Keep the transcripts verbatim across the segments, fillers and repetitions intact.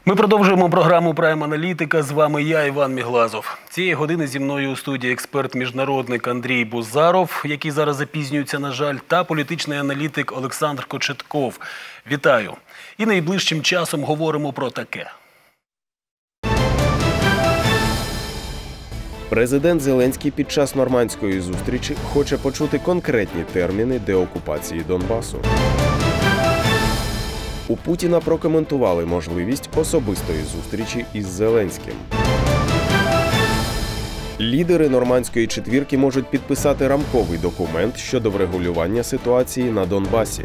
Ми продовжуємо програму «Прайм Аналітика». З вами я, Іван Міглазов. Цієї години зі мною у студії експерт-міжнародник Андрій Бузаров, який зараз запізнюється, на жаль, та політичний аналітик Олександр Кочетков. Вітаю! І найближчим часом говоримо про таке. Президент Зеленський під час нормандської зустрічі хоче почути конкретні терміни деокупації Донбасу. У Путіна прокоментували можливість особистої зустрічі із Зеленським. Лідери нормандської четвірки можуть підписати рамковий документ щодо врегулювання ситуації на Донбасі.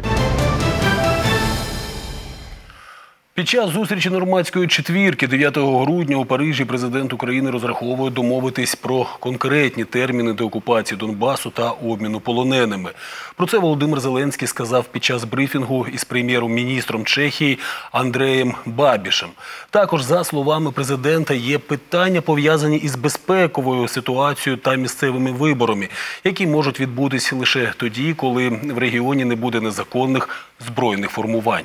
Під час зустрічі нормандської четвірки дев'ятого грудня у Парижі президент України розраховує домовитись про конкретні терміни деокупації Донбасу та обміну полоненими. Про це Володимир Зеленський сказав під час брифінгу із прем'єром-міністром Чехії Андреєм Бабішем. Також, за словами президента, є питання, пов'язані із безпековою ситуацією та місцевими виборами, які можуть відбутися лише тоді, коли в регіоні не буде незаконних збройних формувань.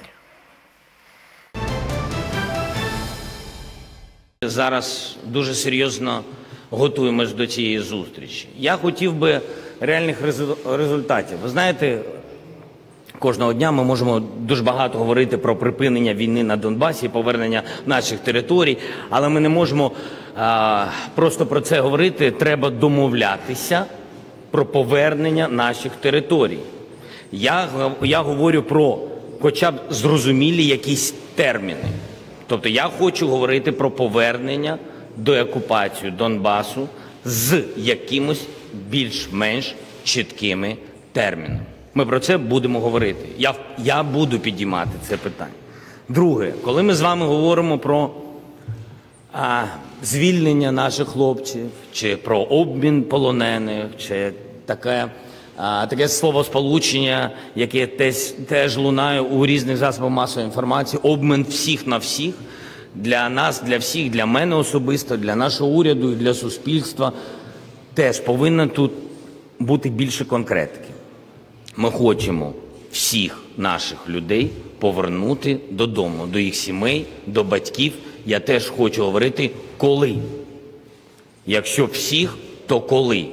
Зараз дуже серйозно готуємось до цієї зустрічі. Я хотів би реальних результатів. Ви знаєте, кожного дня ми можемо дуже багато говорити про припинення війни на Донбасі, повернення наших територій, але ми не можемо а, просто про це говорити. Треба домовлятися про повернення наших територій. Я, я говорю про хоча б зрозумілі якісь терміни. Тобто я хочу говорити про повернення до окупації Донбасу з якимось більш-менш чіткими термінами. Ми про це будемо говорити. Я, я буду підіймати це питання. Друге, коли ми з вами говоримо про а, звільнення наших хлопців, чи про обмін полонених, чи таке, а, таке словосполучення, яке теж, теж лунає у різних засобах масової інформації, обмін всіх на всіх, для нас, для всіх, для мене особисто, для нашого уряду і для суспільства, теж повинно тут бути більше конкретики. Ми хочемо всіх наших людей повернути додому, до їх сімей, до батьків. Я теж хочу говорити, коли. Якщо всіх, то коли.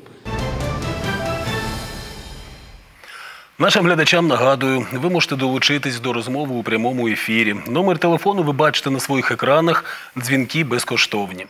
Нашим глядачам нагадую, ви можете долучитись до розмови у прямому ефірі. Номер телефону ви бачите на своїх екранах, дзвінки безкоштовні.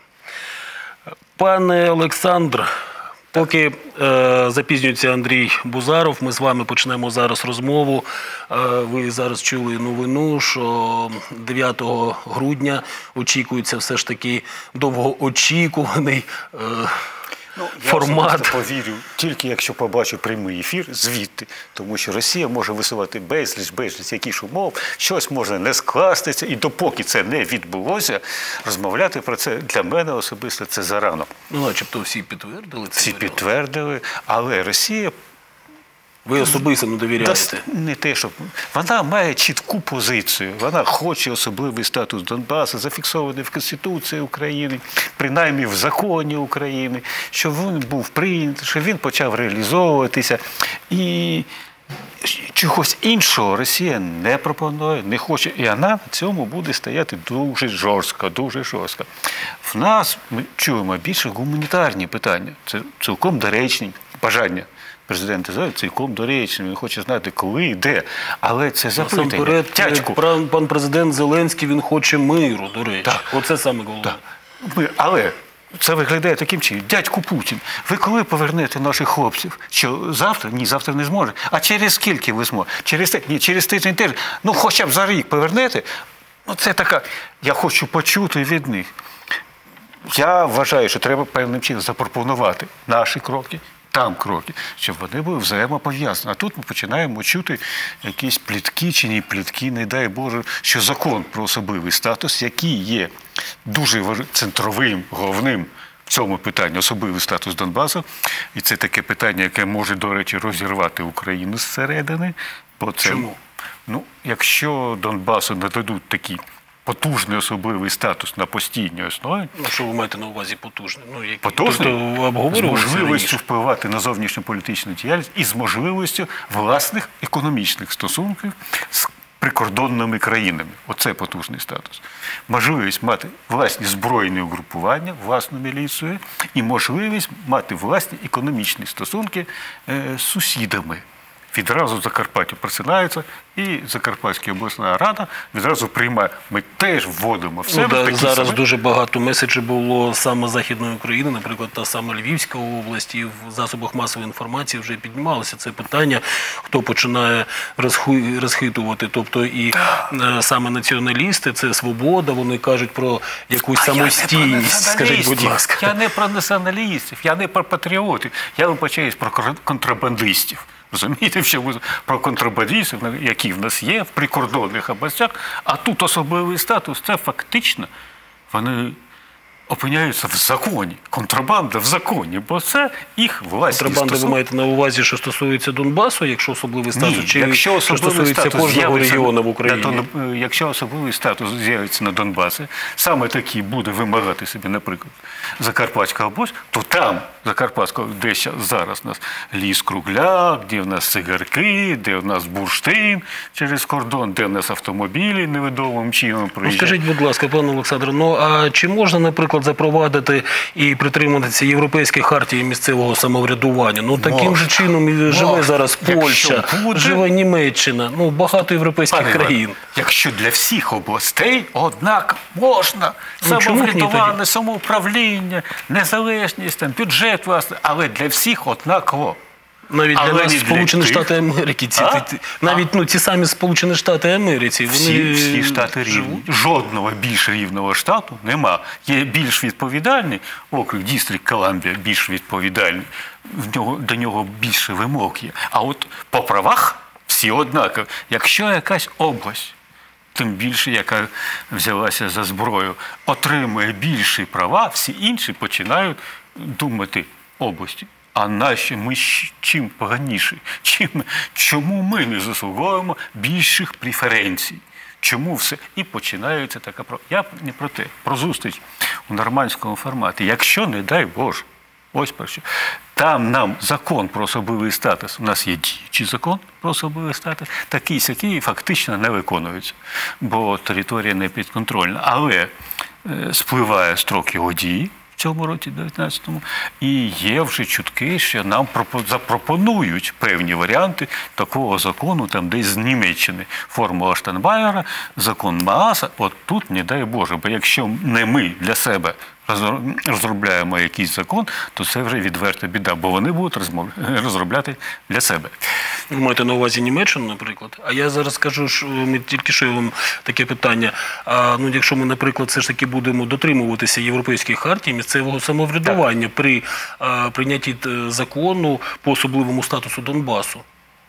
Пане Олександр, поки е, запізнюється Андрій Бузаров, ми з вами почнемо зараз розмову. Е, ви зараз чули новину, що дев'ятого грудня очікується все ж таки довгоочікуваний е, Ну, формат. Я особисто повірю, тільки якщо побачу прямий ефір звідти, тому що Росія може висувати безліч, безліч яких умов, щось може не скластися, і допоки це не відбулося, розмовляти про це для мене особисто це зарано. Ну, начебто всі підтвердили це. Всі підтвердили, але Росія... Ви особисто не довіряєте? Не те, що... Вона має чітку позицію. Вона хоче особливий статус Донбасу, зафіксований в Конституції України, принаймні в законі України, щоб він був прийнятий, щоб він почав реалізовуватися. І чогось іншого Росія не пропонує, не хоче. І вона на цьому буде стояти дуже жорстко, дуже жорстко. В нас ми чуємо більше гуманітарні питання. Це цілком доречні бажання. Президент Зеленський цілком доречний, він хоче знати, коли і де. Але це запитання. Тячку. Пан президент Зеленський, він хоче миру, до речі. Так. Оце саме головне. Так. Але це виглядає таким чином. Дядьку Путін, ви коли повернете наших хлопців? Що, завтра? Ні, завтра не зможе. А через скільки ви зможете? Через, ні, через тиждень теж. Ну, хоча б за рік повернете. Ну, це така, я хочу почути від них. Я вважаю, що треба певним чином запропонувати наші кроки, там кроки, щоб вони були взаємопов'язані. А тут ми починаємо чути якісь плітки чи не плітки, не дай Боже, що закон про особливий статус, який є дуже центровим, головним в цьому питанні, особливий статус Донбасу. І це таке питання, яке може, до речі, розірвати Україну зсередини. Чому? Ну, якщо Донбасу нададуть такі потужний особливий статус на постійній основі. Ну, що ви маєте на увазі потужний? Ну, як... Потужний, тобто, з можливістю впливати на зовнішньополітичну діяльність і з можливістю власних економічних стосунків з прикордонними країнами. Оце потужний статус. Можливість мати власні збройні угрупування, власну міліцію і можливість мати власні економічні стосунки е, з сусідами. Відразу Закарпаття просинається, і Закарпатська обласна рада відразу приймає. Ми теж вводимо в себе Ну, да, такі зараз самі... дуже багато меседжів було саме Західної України, наприклад, та сама Львівська область, і в засобах масової інформації вже піднімалося це питання, хто починає розху- розхитувати. Тобто і е, саме націоналісти, це свобода, вони кажуть про якусь самостійність. Скажіть, будь ласка. Я не про націоналістів, я не про патріотів, я вибачаюсь про контрабандистів. Розумієте, що ви про контрабандистів, які в нас є в прикордонних областях, а тут особливий статус, це фактично вони опиняються в законі. Контрабанда в законі, бо це їх власні Контрабанда ви стосунки. маєте на увазі, що стосується Донбасу, якщо особливий статус, Ні, чи якщо що особливий стосується статус кожного з'явиться регіону в на Україні? Дон- Якщо особливий статус з'явиться на Донбасі, саме такий буде вимагати собі, наприклад, Закарпатська область, то там, Закарпатська, де ща- зараз у нас ліс-кругляк, де в нас цигарки, де в нас бурштин через кордон, де в нас автомобілі невідомим чином Ну, приїжджають. скажіть, будь ласка, пане Олександре, ну а чи можна, наприклад, запровадити і притримуватися Європейської хартії місцевого самоврядування? Ну, таким Можна. же чином і живе Можна. зараз Польща, Якщо буде- живе Німеччина, ну, багато європейських Пане Іване, країн. якщо для всіх областей, однак можна Ну, чому б ні самоврядування, тоді? самоуправління, незалежність, там, бюджет власне, але для всіх однаково. Навіть для Але нас не для Сполучені тих. Штати Америки, ці, А? ті- ті- навіть ну, ті самі Сполучені Штати Америки, вони Всі, всі штати рівні. живуть. Жодного більш рівного штату нема. Є більш відповідальний округ, Дістрикт Колумбія більш відповідальний, в нього, до нього більше вимог є. А от по правах всі однакові. Якщо якась область, тим більше, яка взялася за зброю, отримує більші права, всі інші починають думати області. А наші ми щ- чим поганіші? Чим, чому ми не заслуговуємо більших преференцій? Чому все? І починається така про. Я не про те, про зустріч у нормандському форматі. Якщо, не дай Боже, ось про що. Там нам закон про особливий статус, у нас є діючий закон про особливий статус, такий сякий фактично не виконується, бо територія не підконтрольна. Але е, спливає строк його дії в цьому році, дев'ятнадцятому, і є вже чутки, що нам пропо- запропонують певні варіанти такого закону, там десь з Німеччини, формула Штайнмайєра, закон Мааса. От тут, не дай Боже, бо якщо не ми для себе розро- розробляємо якийсь закон, то це вже відверта біда, бо вони будуть розмов- розробляти для себе. Ви маєте на увазі Німеччину, наприклад? А я зараз скажу, що ми тільки що я вам таке питання. А, ну, якщо ми, наприклад, все ж таки будемо дотримуватися Європейської хартії місцевого самоврядування при а, прийнятті е, закону по особливому статусу Донбасу.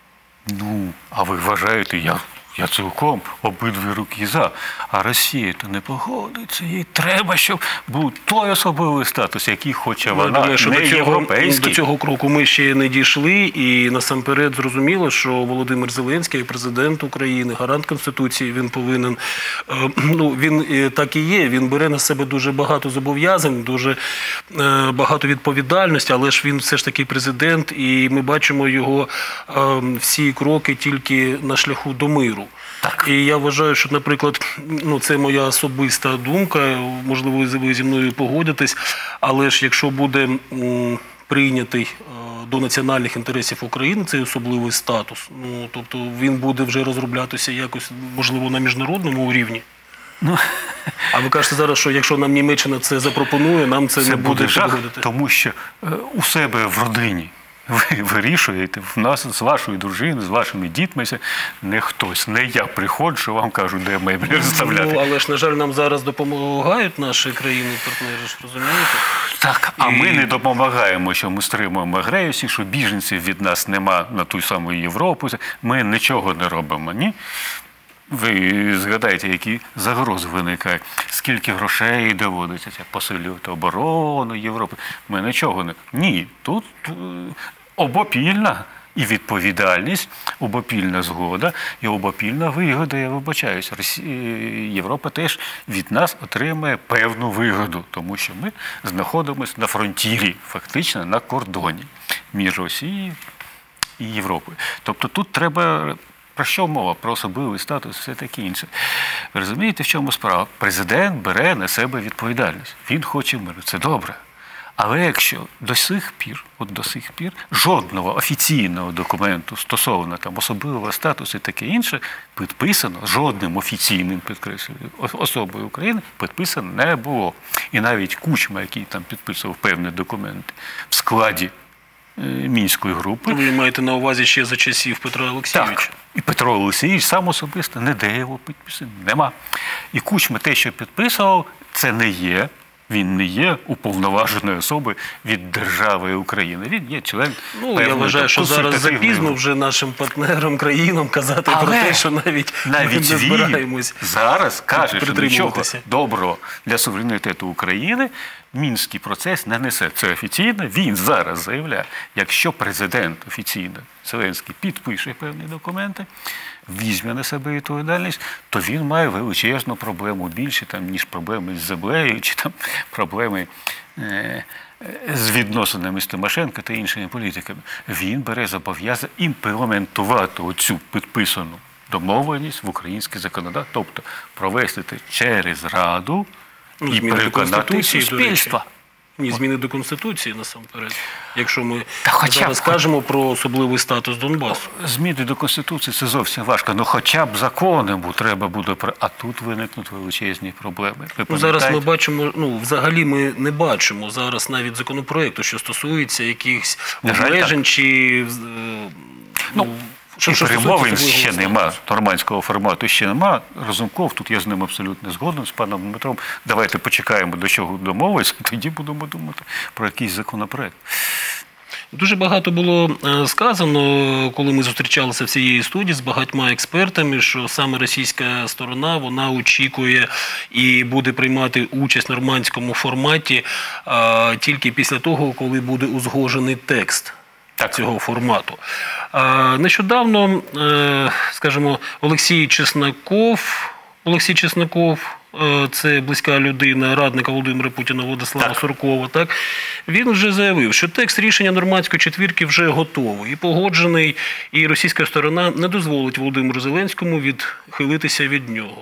Ну, а ви вважаєте, я, я цілком обидві руки за. А Росія то не погодиться. Їй треба, щоб був той особливий статус, який хоче Я вона, думаю, що не до цього, європейський. до цього кроку ми ще не дійшли, і насамперед зрозуміло, що Володимир Зеленський, як президент України, гарант Конституції, він повинен, е, ну, він е, так і є, він бере на себе дуже багато зобов'язань, дуже е, багато відповідальності, але ж він все ж таки президент, і ми бачимо його е, всі кроки тільки на шляху до миру. Так. І я вважаю, що, наприклад, ну, це моя особиста думка, можливо, ви зі мною погодитесь, але ж якщо буде м, прийнятий е, до національних інтересів України цей особливий статус, ну, тобто він буде вже розроблятися якось, можливо, на міжнародному рівні. Ну, А ви кажете зараз, що якщо нам Німеччина це запропонує, нам це, це не буде буде жах, підходити. тому що е, у себе в родині ви вирішуєте, в нас з вашою дружиною, з вашими дітьми, не хтось, не я приходжу, вам кажу, де меблі розставляти. Ну, але ж, на жаль, нам зараз допомагають наші країни-партнери, ж розумієте? Так, а І- ми не допомагаємо, що ми стримуємо агресію, що біженців від нас нема на ту саму Європу. Ми нічого не робимо, ні? Ви згадайте, які загрози виникають, скільки грошей доводиться посилювати оборону Європи. Ми нічого не... Ні, тут е, обопільна і відповідальність, обопільна згода і обопільна вигода, я вибачаюся. Росія, Європа теж від нас отримує певну вигоду, тому що ми знаходимося на фронтірі, фактично на кордоні між Росією і Європою. Тобто тут треба Про що мова? Про особливий статус, все таке інше. Ви розумієте, в чому справа? Президент бере на себе відповідальність. Він хоче миру. Це добре. Але якщо до сих пір, от до сих пір, жодного офіційного документу стосовно там особливого статусу і таке інше підписано, жодним офіційним, підкреслюю, особою України підписано не було. І навіть Кучма, який там підписував певні документи в складі е, Мінської групи. Ви маєте на увазі ще за часів Петра Олексійовича? Так. І Петро Олексійович сам особисто не де його підписи, нема. І Кучма те, що підписував, це не є. Він не є уповноваженою особою від держави України. Він є член. Ну, я вважаю, що зараз запізно вже нашим партнерам, країнам казати Але про те, що навіть, навіть ми не він збираємось зараз каже, що нічого притримуватися. доброго для суверенітету України Мінський процес не несе. Це офіційно. Він зараз заявляє, якщо президент офіційно Зеленський підпише певні документи, візьме на себе відповідальність, то він має величезну проблему більше, там, ніж проблеми з землею, чи там проблеми е, з відносинами з Тимошенко та іншими політиками. Він бере зобов'язання імплементувати оцю підписану домовленість в українське законодавство, тобто провести це через Раду Ну, і зміни до переконати Конституції, до речі. суспільство. Ні, зміни до Конституції насамперед. Якщо ми Та хоча б- зараз кажемо про особливий статус Донбасу. Зміни до Конституції – це зовсім важко. Ну хоча б законом треба буде, про- а тут виникнуть величезні проблеми. Ви Ну, зараз ми пам'ятаєте? бачимо, ну, взагалі ми не бачимо зараз навіть законопроекту, що стосується якихось На жаль, обмежень чи... е, Ну, що- і що перемовин стосується ще особливого нема, нормандського формату ще нема. Разумков, тут я з ним абсолютно згоден, з паном Дмитром. Давайте почекаємо, до чого домовитися, тоді будемо думати про якийсь законопроект. Дуже багато було е, сказано, коли ми зустрічалися в цієї студії з багатьма експертами, що саме російська сторона, вона очікує і буде приймати участь в нормандському форматі е, тільки після того, коли буде узгоджений текст Так. цього формату. Е, Нещодавно, е, скажімо, Олексій Чесноков, Олексій Чесноков, е, це близька людина радника Володимира Путіна Владислава Так. Суркова, так, він вже заявив, що текст рішення нормандської четвірки вже готовий і погоджений, і російська сторона не дозволить Володимиру Зеленському відхилитися від нього.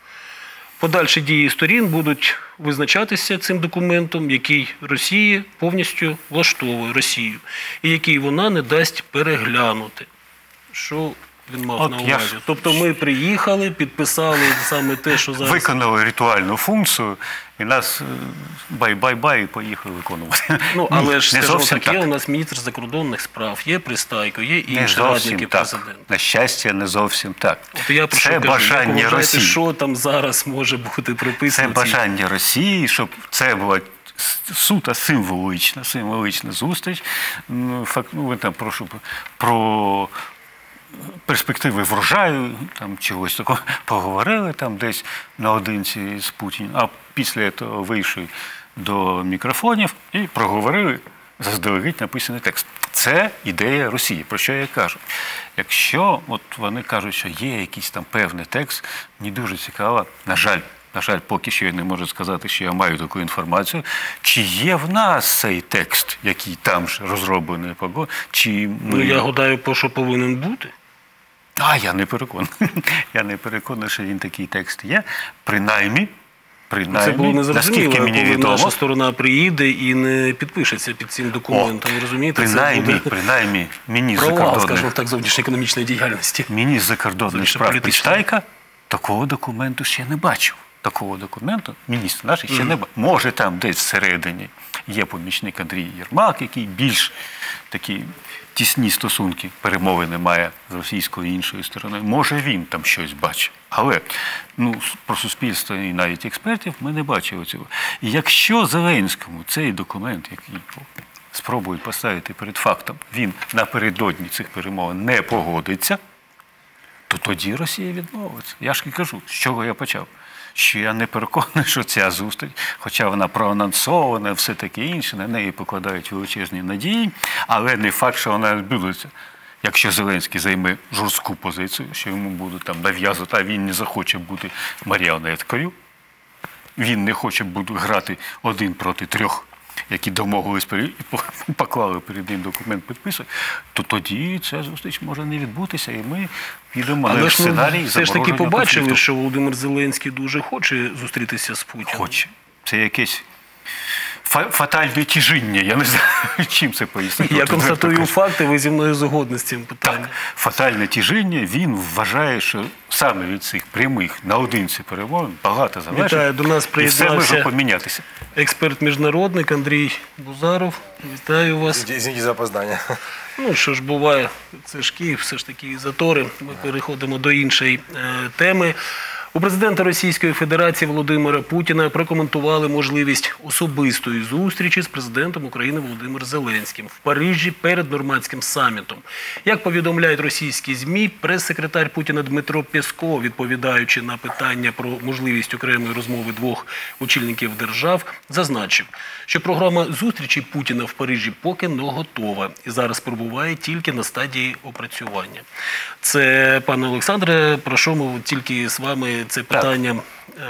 Подальші дії сторін будуть визначатися цим документом, який Росії повністю влаштовує Росію, і який вона не дасть переглянути. Що він мав От на я увазі? ж- Тобто ми приїхали, підписали саме те, що зараз... Виконали ритуальну функцію, і нас е, бай-бай-бай і поїхали виконувати. Ну, але ж, не скажімо зовсім так, є так. у нас міністр закордонних справ, є Пристайко, є Не інші зовсім радники так. президента. На щастя, не зовсім так. От я про що Це кажу, як бажання вважаєте, Росії. що там зараз може бути Це прописано? в цій- бажання Росії, щоб це була суто символічна, символічна зустріч. Ну, факт, ну, ви там прошу про перспективи врожаю, там чогось такого поговорили там десь наодинці з Путіним, а після цього вийшли до мікрофонів і проговорили заздалегідь написаний текст. Це ідея Росії, про що я кажу. Якщо от вони кажуть, що є якийсь там певний текст, мені дуже цікаво, на жаль, на жаль, поки що я не можу сказати, що я маю таку інформацію, чи є в нас цей текст, який там ж розроблений, чи ми... Ну, я гадаю, по що повинен бути. А, я не переконаний. Я не переконаний, що він такий текст є. Принаймні, принаймні, Це було незрозуміло, наскільки мені коли відомо, наша сторона приїде і не підпишеться під цим документом. Ви розумієте, це принаймні, буде принаймні, міністр провал, скажімо закордонних, так, зовнішньоекономічної діяльності. міністр закордонних Зовнішньо справ політичної. Пристайка такого документу ще не бачив. Такого документу міністр наш ще не бачив. Може, там десь всередині є помічник Андрій Єрмак, який більш такі тісні стосунки, перемовини має з російською і іншою стороною. Може, він там щось бачив. Але ну, про суспільство і навіть експертів ми не бачили цього. І якщо Зеленському цей документ, який спробують поставити перед фактом, він напередодні цих перемовин не погодиться, то тоді Росія відмовиться. Я ж і кажу, з чого я почав. Що я не переконаний, що ця зустріч, хоча вона проанонсована, все таке інше, на неї покладають величезні надії, але не факт, що вона відбудеться. Якщо Зеленський займе жорстку позицію, що йому будуть там нав'язувати, а він не захоче бути маріонеткою, він не хоче бути грати один проти трьох які домовились і поклали перед ним документ підписувати, то тоді ця зустріч може не відбутися, і ми підемо Але в ж сценарій все ж таки замороження побачили, конфлікту. що Володимир Зеленський дуже хоче зустрітися з Путіним. Хоче. Це якесь фа- фатальне тяжіння. Я не знаю, чим це пояснити. Я От, констатую відверто факти, ви зі мною згодні з цим Так, питанням. фатальне тяжіння, він вважає, що саме від цих прямих наодинці перемовин багато залежить. Вітаю, до нас і все може приєднався помінятися. експерт-міжнародник Андрій Бузаров. Вітаю вас. Извините за опоздание. Ну, що ж буває, це ж Київ, все ж таки і затори. Ми переходимо до іншої е, теми. У президента Російської Федерації Володимира Путіна прокоментували можливість особистої зустрічі з президентом України Володимиром Зеленським в Парижі перед нормандським самітом. Як повідомляють російські ЗМІ, прес-секретар Путіна Дмитро Пєсков, відповідаючи на питання про можливість окремої розмови двох очільників держав, зазначив, що програма зустрічі Путіна в Парижі поки не готова і зараз перебуває тільки на стадії опрацювання. Це, пане Олександре, про що ми тільки з вами це питання е,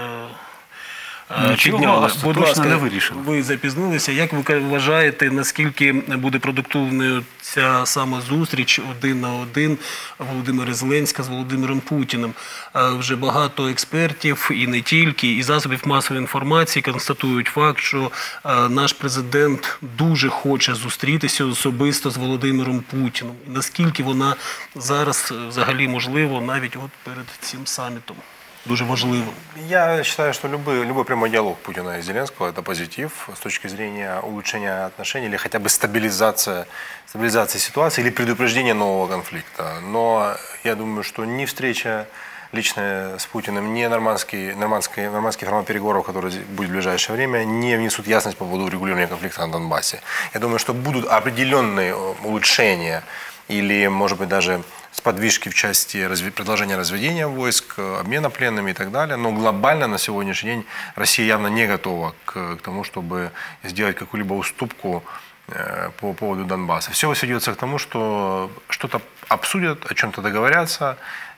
е, Нічого підняли. остаточно Будь ласка, не вирішили. ви запізнилися. Як ви вважаєте, наскільки буде продуктивною ця сама зустріч один на один Володимира Зеленського з Володимиром Путіним? Е, Вже багато експертів, і не тільки, і засобів масової інформації констатують факт, що е, наш президент дуже хоче зустрітися особисто з Володимиром Путіним. І наскільки вона зараз е, взагалі можливо навіть от перед цим самітом? Дуже важливо. Я считаю, что любой, любой прямой диалог Путина и Зеленского – это позитив с точки зрения улучшения отношений или хотя бы стабилизация, стабилизации ситуации или предупреждения нового конфликта. Но я думаю, что ни встреча личная с Путиным, ни нормандский, нормандский, нормандский формат переговоров, который будет в ближайшее время, не внесут ясность по поводу урегулирования конфликта на Донбассе. Я думаю, что будут определенные улучшения или, может быть, даже сподвижки в части разви- продолжения разведения войск, обмена пленными и так далее. Но глобально на сегодняшний день Россия явно не готова к, к тому, чтобы сделать какую-либо уступку э, по поводу Донбасса. Все сведется к тому, что что-то обсудят, о чем-то договорятся,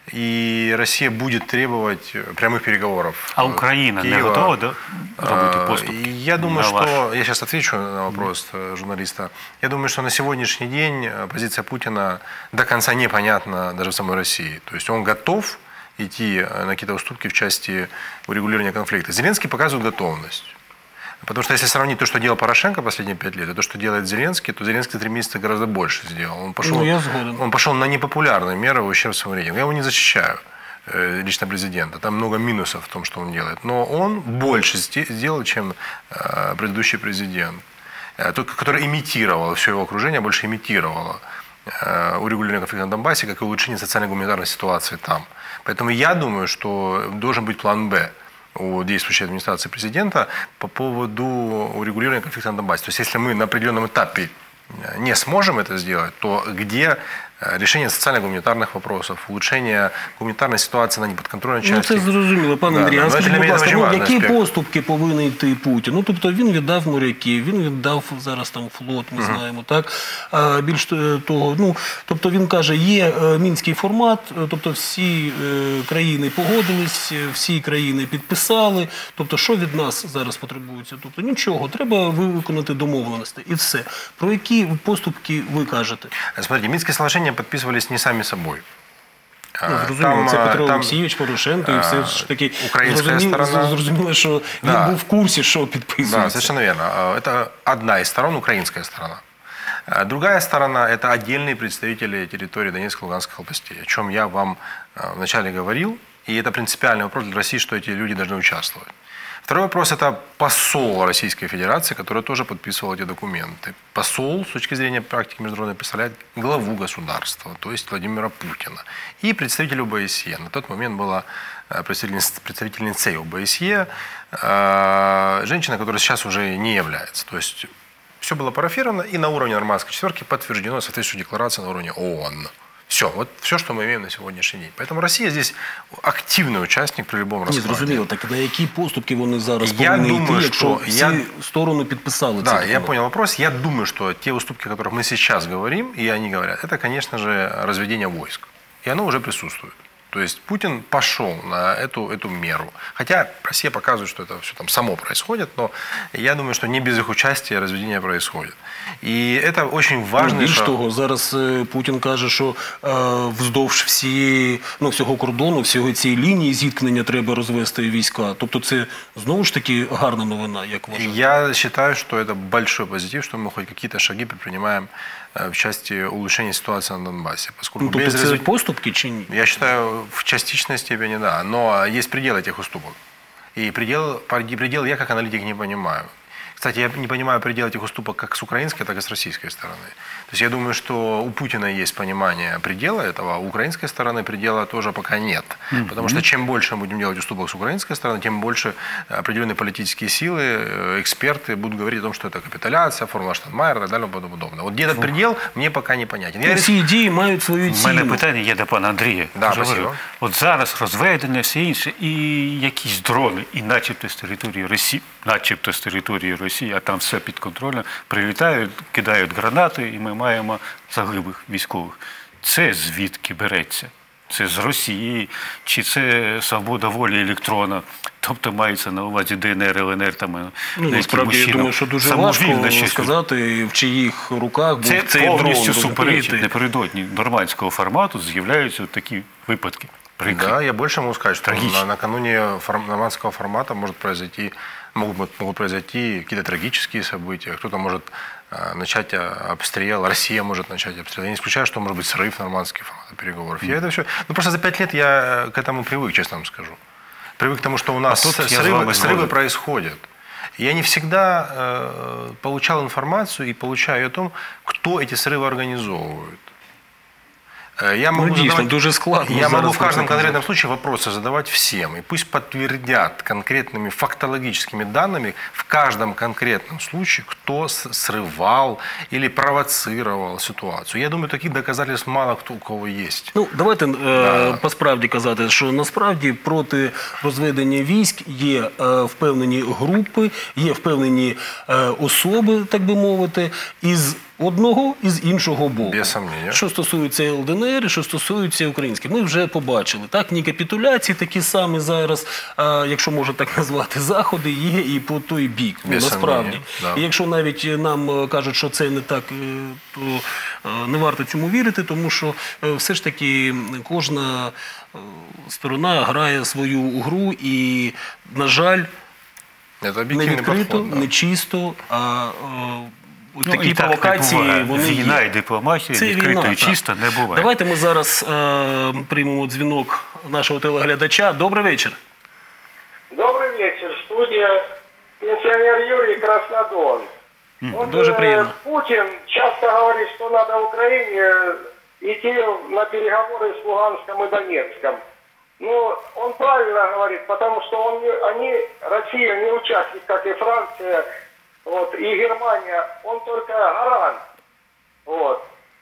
и Россия будет требовать прямых переговоров. А Україна не Киева. готова до робити А, поступки? Я думаю, на ваш? что, я сейчас отвечу на вопрос э, журналиста, я думаю, что на сегодняшний день э, позиция Путина до конца непонятна даже в самой России. То есть он готов идти э, на какие-то уступки в части урегулирования конфликта. Зеленский показывает готовность. Потому что если сравнить то, что делал Порошенко последние пять лет, и то, что делает Зеленский, то Зеленский за три месяца гораздо больше сделал. Он пошел, Ну, я сгоден. он пошел на непопулярные меры в ущерб своему рейтингу. Я его не защищаю, э, лично президента. Там много минусов в том, что он делает. Но он больше сте- сделал, чем э, предыдущий президент. Э, тот, который имитировал, все его окружение больше имитировало э, урегулирование конфликта на Донбассе, как и улучшение социально-гуманитарной ситуации там. Поэтому я думаю, что должен быть план «Б» у действующей администрации президента по поводу урегулирования конфликта на Донбассе. То есть, если мы на определенном этапе не сможем это сделать, то где решение социально-гуманитарных вопросов, улучшение гуманитарной ситуации на неподконтрольной Ну, части. це зрозуміло, пане Да, Андрій. да. А Ну, скажіть, для будь мене ласка, дуже ну, важливий які аспект. поступки повинен йти Путін? Ну, тобто він віддав моряків, він віддав зараз там флот, ми знаємо, так? А більш е, того, ну, тобто він каже, є е, мінський формат, е, тобто всі е, країни погодились, е, всі країни підписали. Тобто, що від нас зараз потребується? Тобто нічого, треба виконати домовленості і все. Про які поступки ви кажете? Смотрите, Минские соглашения подписывались не сами собой. Ну, А, зрозуміло, там, це а, Петро там, Олексійович Порошенко, і все ж таки українська зрозуміло, сторона. зрозуміло, що він Да. був в курсі, що Да, підписується. совершенно верно. А, Это одна из сторон, украинская сторона. А другая сторона – это отдельные представители территории Донецкой и Луганской областей, о чем я вам а, вначале говорил. И это принципиальный вопрос для России, что эти люди должны участвовать. Второй вопрос – это посол Российской Федерации, который тоже подписывал эти документы. Посол, с точки зрения практики международной, представляет главу государства, то есть Владимира Путина. И представитель ОБСЕ. На тот момент была представительница, представительницей ОБСЕ, э, женщина, которая сейчас уже не является. То есть все было парафировано, и на уровне нормандской четверки подтверждено соответствующей декларацией на уровне ООН. Все, вот все, что мы имеем на сегодняшний день. Поэтому Россия здесь активный участник при любом Ні, раскладе. зрозуміло. Так на які поступки вони зараз Я повинні думаю, йти, якщо що всі я- сторони підписали Да, цей я документ? понял вопрос. Я думаю, что те уступки, о которых мы сейчас говорим, и они говорят, это, конечно же, разведение войск. И оно уже присутствует. То есть Путин пошел на эту, эту меру. Хотя Россия показывает, что это все там само происходит, но я думаю, что не без их участия разведение происходит. И это очень важно. Ну, більш того, зараз е, Путін каже, що е, вздовж всієї, ну, всього кордону, всього цієї лінії зіткнення треба розвести війська. Тобто це знову ж таки гарна новина, як вважаєте? Я считаю, что это большой позитив, что мы хоть какие-то шаги предпринимаем в части улучшения ситуации на Донбассе. Поскольку Ну, тобто без це развед- поступки чи ні? Я считаю, в частичной степени да, но есть предел этих уступок. И предел, предел я как аналитик не понимаю. Кстати, я не понимаю предел этих уступок как с украинской, так и с российской стороны. То есть я думаю, что у Путина есть понимание предела этого, а у украинской стороны предела тоже пока нет. Mm-hmm. Потому что чем больше мы будем делать уступок с украинской стороны, тем больше определенные политические силы, эксперты будут говорить о том, что это капитуляция, формула Штайнмайера и так далее и тому подобное. Вот где этот предел, мне пока непонятен. Я... Ці дії мають свою У мене ціну. питання є до пана Андрія. Да, Дуже спасибо. важливо. От зараз розведення, все інше, і якісь дрони, і начебто з території Росії, начебто з території Росії, а там все під контролем, прилітають, кидають гранати, і ми маємо загиблих військових. Це звідки береться? Це з Росії, чи це свобода волі електрона? Тобто мається на увазі ДНР, ЛНР, там, Ну, насправді, я думаю, що дуже важко сказати, в чиїх руках був це цей дрон. повністю суперечить. розумієте? Напередодні нормандського формату з'являються такі випадки. Прикрі. Да, я больше могу сказать, что Трагично. на, накануне форм, нормандского формата может произойти, могут, могут произойти какие-то трагические события. Кто-то может э, начать э, обстрел, Россия может начать обстрел. Я не исключаю, что может быть срыв нормандских форматов переговоров. Я это все... Ну, просто за пять лет я к этому привык, честно вам скажу. Привык к тому, что у нас А тут я срывы, с срывы вами происходят. Я не всегда э, получал информацию и получаю о том, кто эти срывы организовывает. Я могу, Ну, дійсно, задавать, дуже складно я могу зараз в каждом це конкретном случае вопросы задавать всем. И пусть подтвердят конкретными фактологическими данными в каждом конкретном случае, кто срывал или провоцировал ситуацию. Я думаю, таких доказательств мало кто у кого есть. Ну, давайте Да. е, по справді казати, що насправді проти розведення військ є е, впевнені групи, є впевнені е, особи, так би мовити, із одного і з іншого боку. Без сомнення. Що стосується ЛДНР, що стосується українських. Ми вже побачили, так, ні капітуляції такі самі зараз, а, якщо можна так назвати, заходи є і по той бік. Ну, Без насправді. сомнення, да. І якщо навіть нам е, кажуть, що це не так, е, то е, не варто цьому вірити, тому що е, все ж таки кожна е, сторона грає свою гру і, на жаль, Это не объективный відкрито, подход. Да. не чисто, а е, ось Ну, такі і так не провокації, буває. вони Війна є. і дипломатія Це відкрито війна, і так. чисто не буває. Давайте ми зараз е, приймемо дзвінок нашого телеглядача. Добрий вечір. Добрый вечер, студия пенсионер Юрий, Краснодон. Вот, Дуже э, приємно. Путин часто говорит, что надо Украине идти на переговоры с Луганском и Донецком. Ну, он правильно говорит, потому что он, не- они, Россия не участник, как и Франция, вот, и Германия, он только гарант. Вот.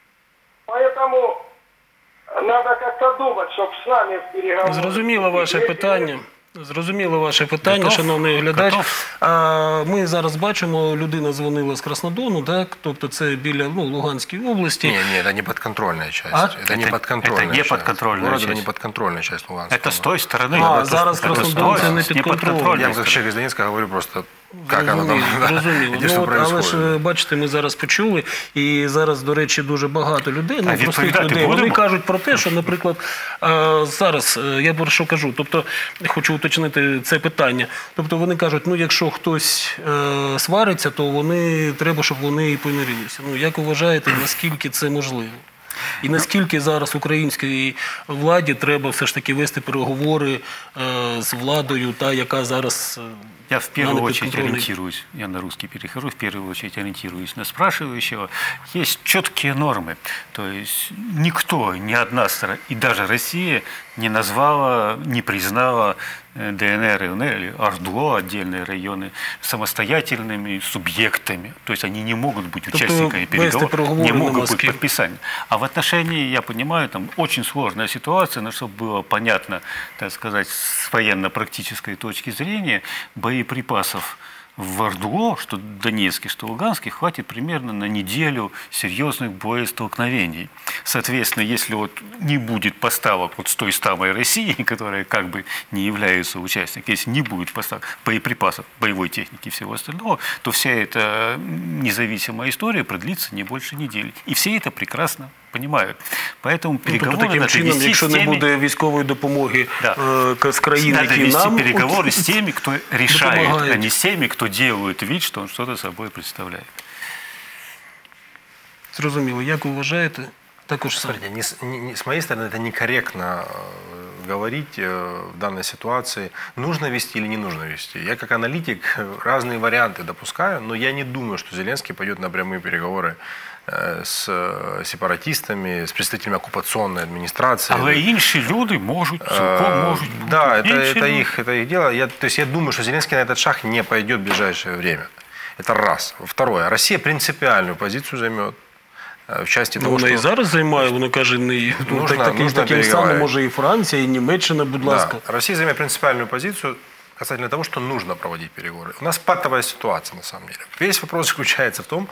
Поэтому надо как-то думать, чтобы с нами в переговоры... Зрозуміло ваше Если- питання. Зрозуміло ваше питання, Готов? шановний глядач. Готов? А, ми зараз бачимо, людина дзвонила з Краснодону, так? Тобто це біля, ну, Луганської області. Не, не, это не подконтрольная часть. А? Это, не Это- подконтрольная это не часть. подконтрольная Город это часть. не подконтрольная часть Луганска. Это с той стороны. А, это зараз с- это с Краснодон той, це не с підконтрольна. неподконтрольной Я как стороны. человек из Донецка говорю просто, как оно там, Зрозуміло, да, зрозуміло. где что Ну, от, але происходит. ж, бачите, ми зараз почули, і зараз, до речі, дуже багато людей, ну, А простих відповідати людей, вони будемо? кажуть про те, що, наприклад, е, зараз, е, я про що кажу, тобто, хочу уточнити це питання, тобто вони кажуть, ну, якщо хтось е, свариться, то вони, треба, щоб вони і помирилися. Ну, як ви вважаєте, наскільки це можливо? І наскільки зараз українській владі треба все ж таки вести переговори е, з владою, та, яка зараз е, Я в первую на очередь неподконтрольной- ориентируюсь, я на русский перехожу, в первую очередь ориентируюсь на спрашивающего. Есть четкие нормы. То есть никто, ни одна страна, и даже Россия не назвала, не признала э, ДНР, ЛНР или ОРДЛО, отдельные районы, самостоятельными субъектами. То есть они не могут быть Тобто участниками вести переговоров, переговори не на могут быть Москве. подписания. А в отношении, я понимаю, там очень сложная ситуация, но чтобы было понятно, так сказать, с военно-практической точки зрения, боеприпасов в Ордло, что Донецке, что Луганске, хватит примерно на неделю серьезных боестолкновений. Соответственно, если вот не будет поставок вот с той самой России, которая как бы не является участником, если не будет поставок боеприпасов, боевой техники и всего остального, то вся эта независимая история продлится не больше недели. И все это прекрасно понимають. Поэтому переговори тобто, таким чином, вести якщо з не теми, буде військової допомоги да, е, з країн, надо які вести нам переговоры с теми, кто решает, допомагають. а не с теми, кто делает вид, что он что-то собой представляет. Зрозуміло. Як ви вважаєте? Також саме. Смотрите, не, с- не- не- с моей стороны это некорректно э, говорить э, в данной ситуации, нужно вести или не нужно вести. Я как аналитик э, разные варианты допускаю, но я не думаю, что Зеленский пойдет на прямые переговоры э, с э, сепаратистами, с представителями оккупационной администрации. Але інші люди можуть, цілком Э, можуть бути. Да, это, Інші это, люди. их, это их дело. Я, то есть я думаю, что Зеленский на этот шаг не пойдет в ближайшее время. Это раз. Второе. Россия принципиальную позицию займет э, в части Ну, того, вона что... і зараз займає, вона каже, не, ну, Нужно- так, таким, нужно таким самим переговорити. може і Франція, і Німеччина, будь ласка. Да, Россия займет принципиальную позицию касательно того, что нужно проводить переговоры. У нас патовая ситуация, на самом деле. Весь вопрос заключается в том,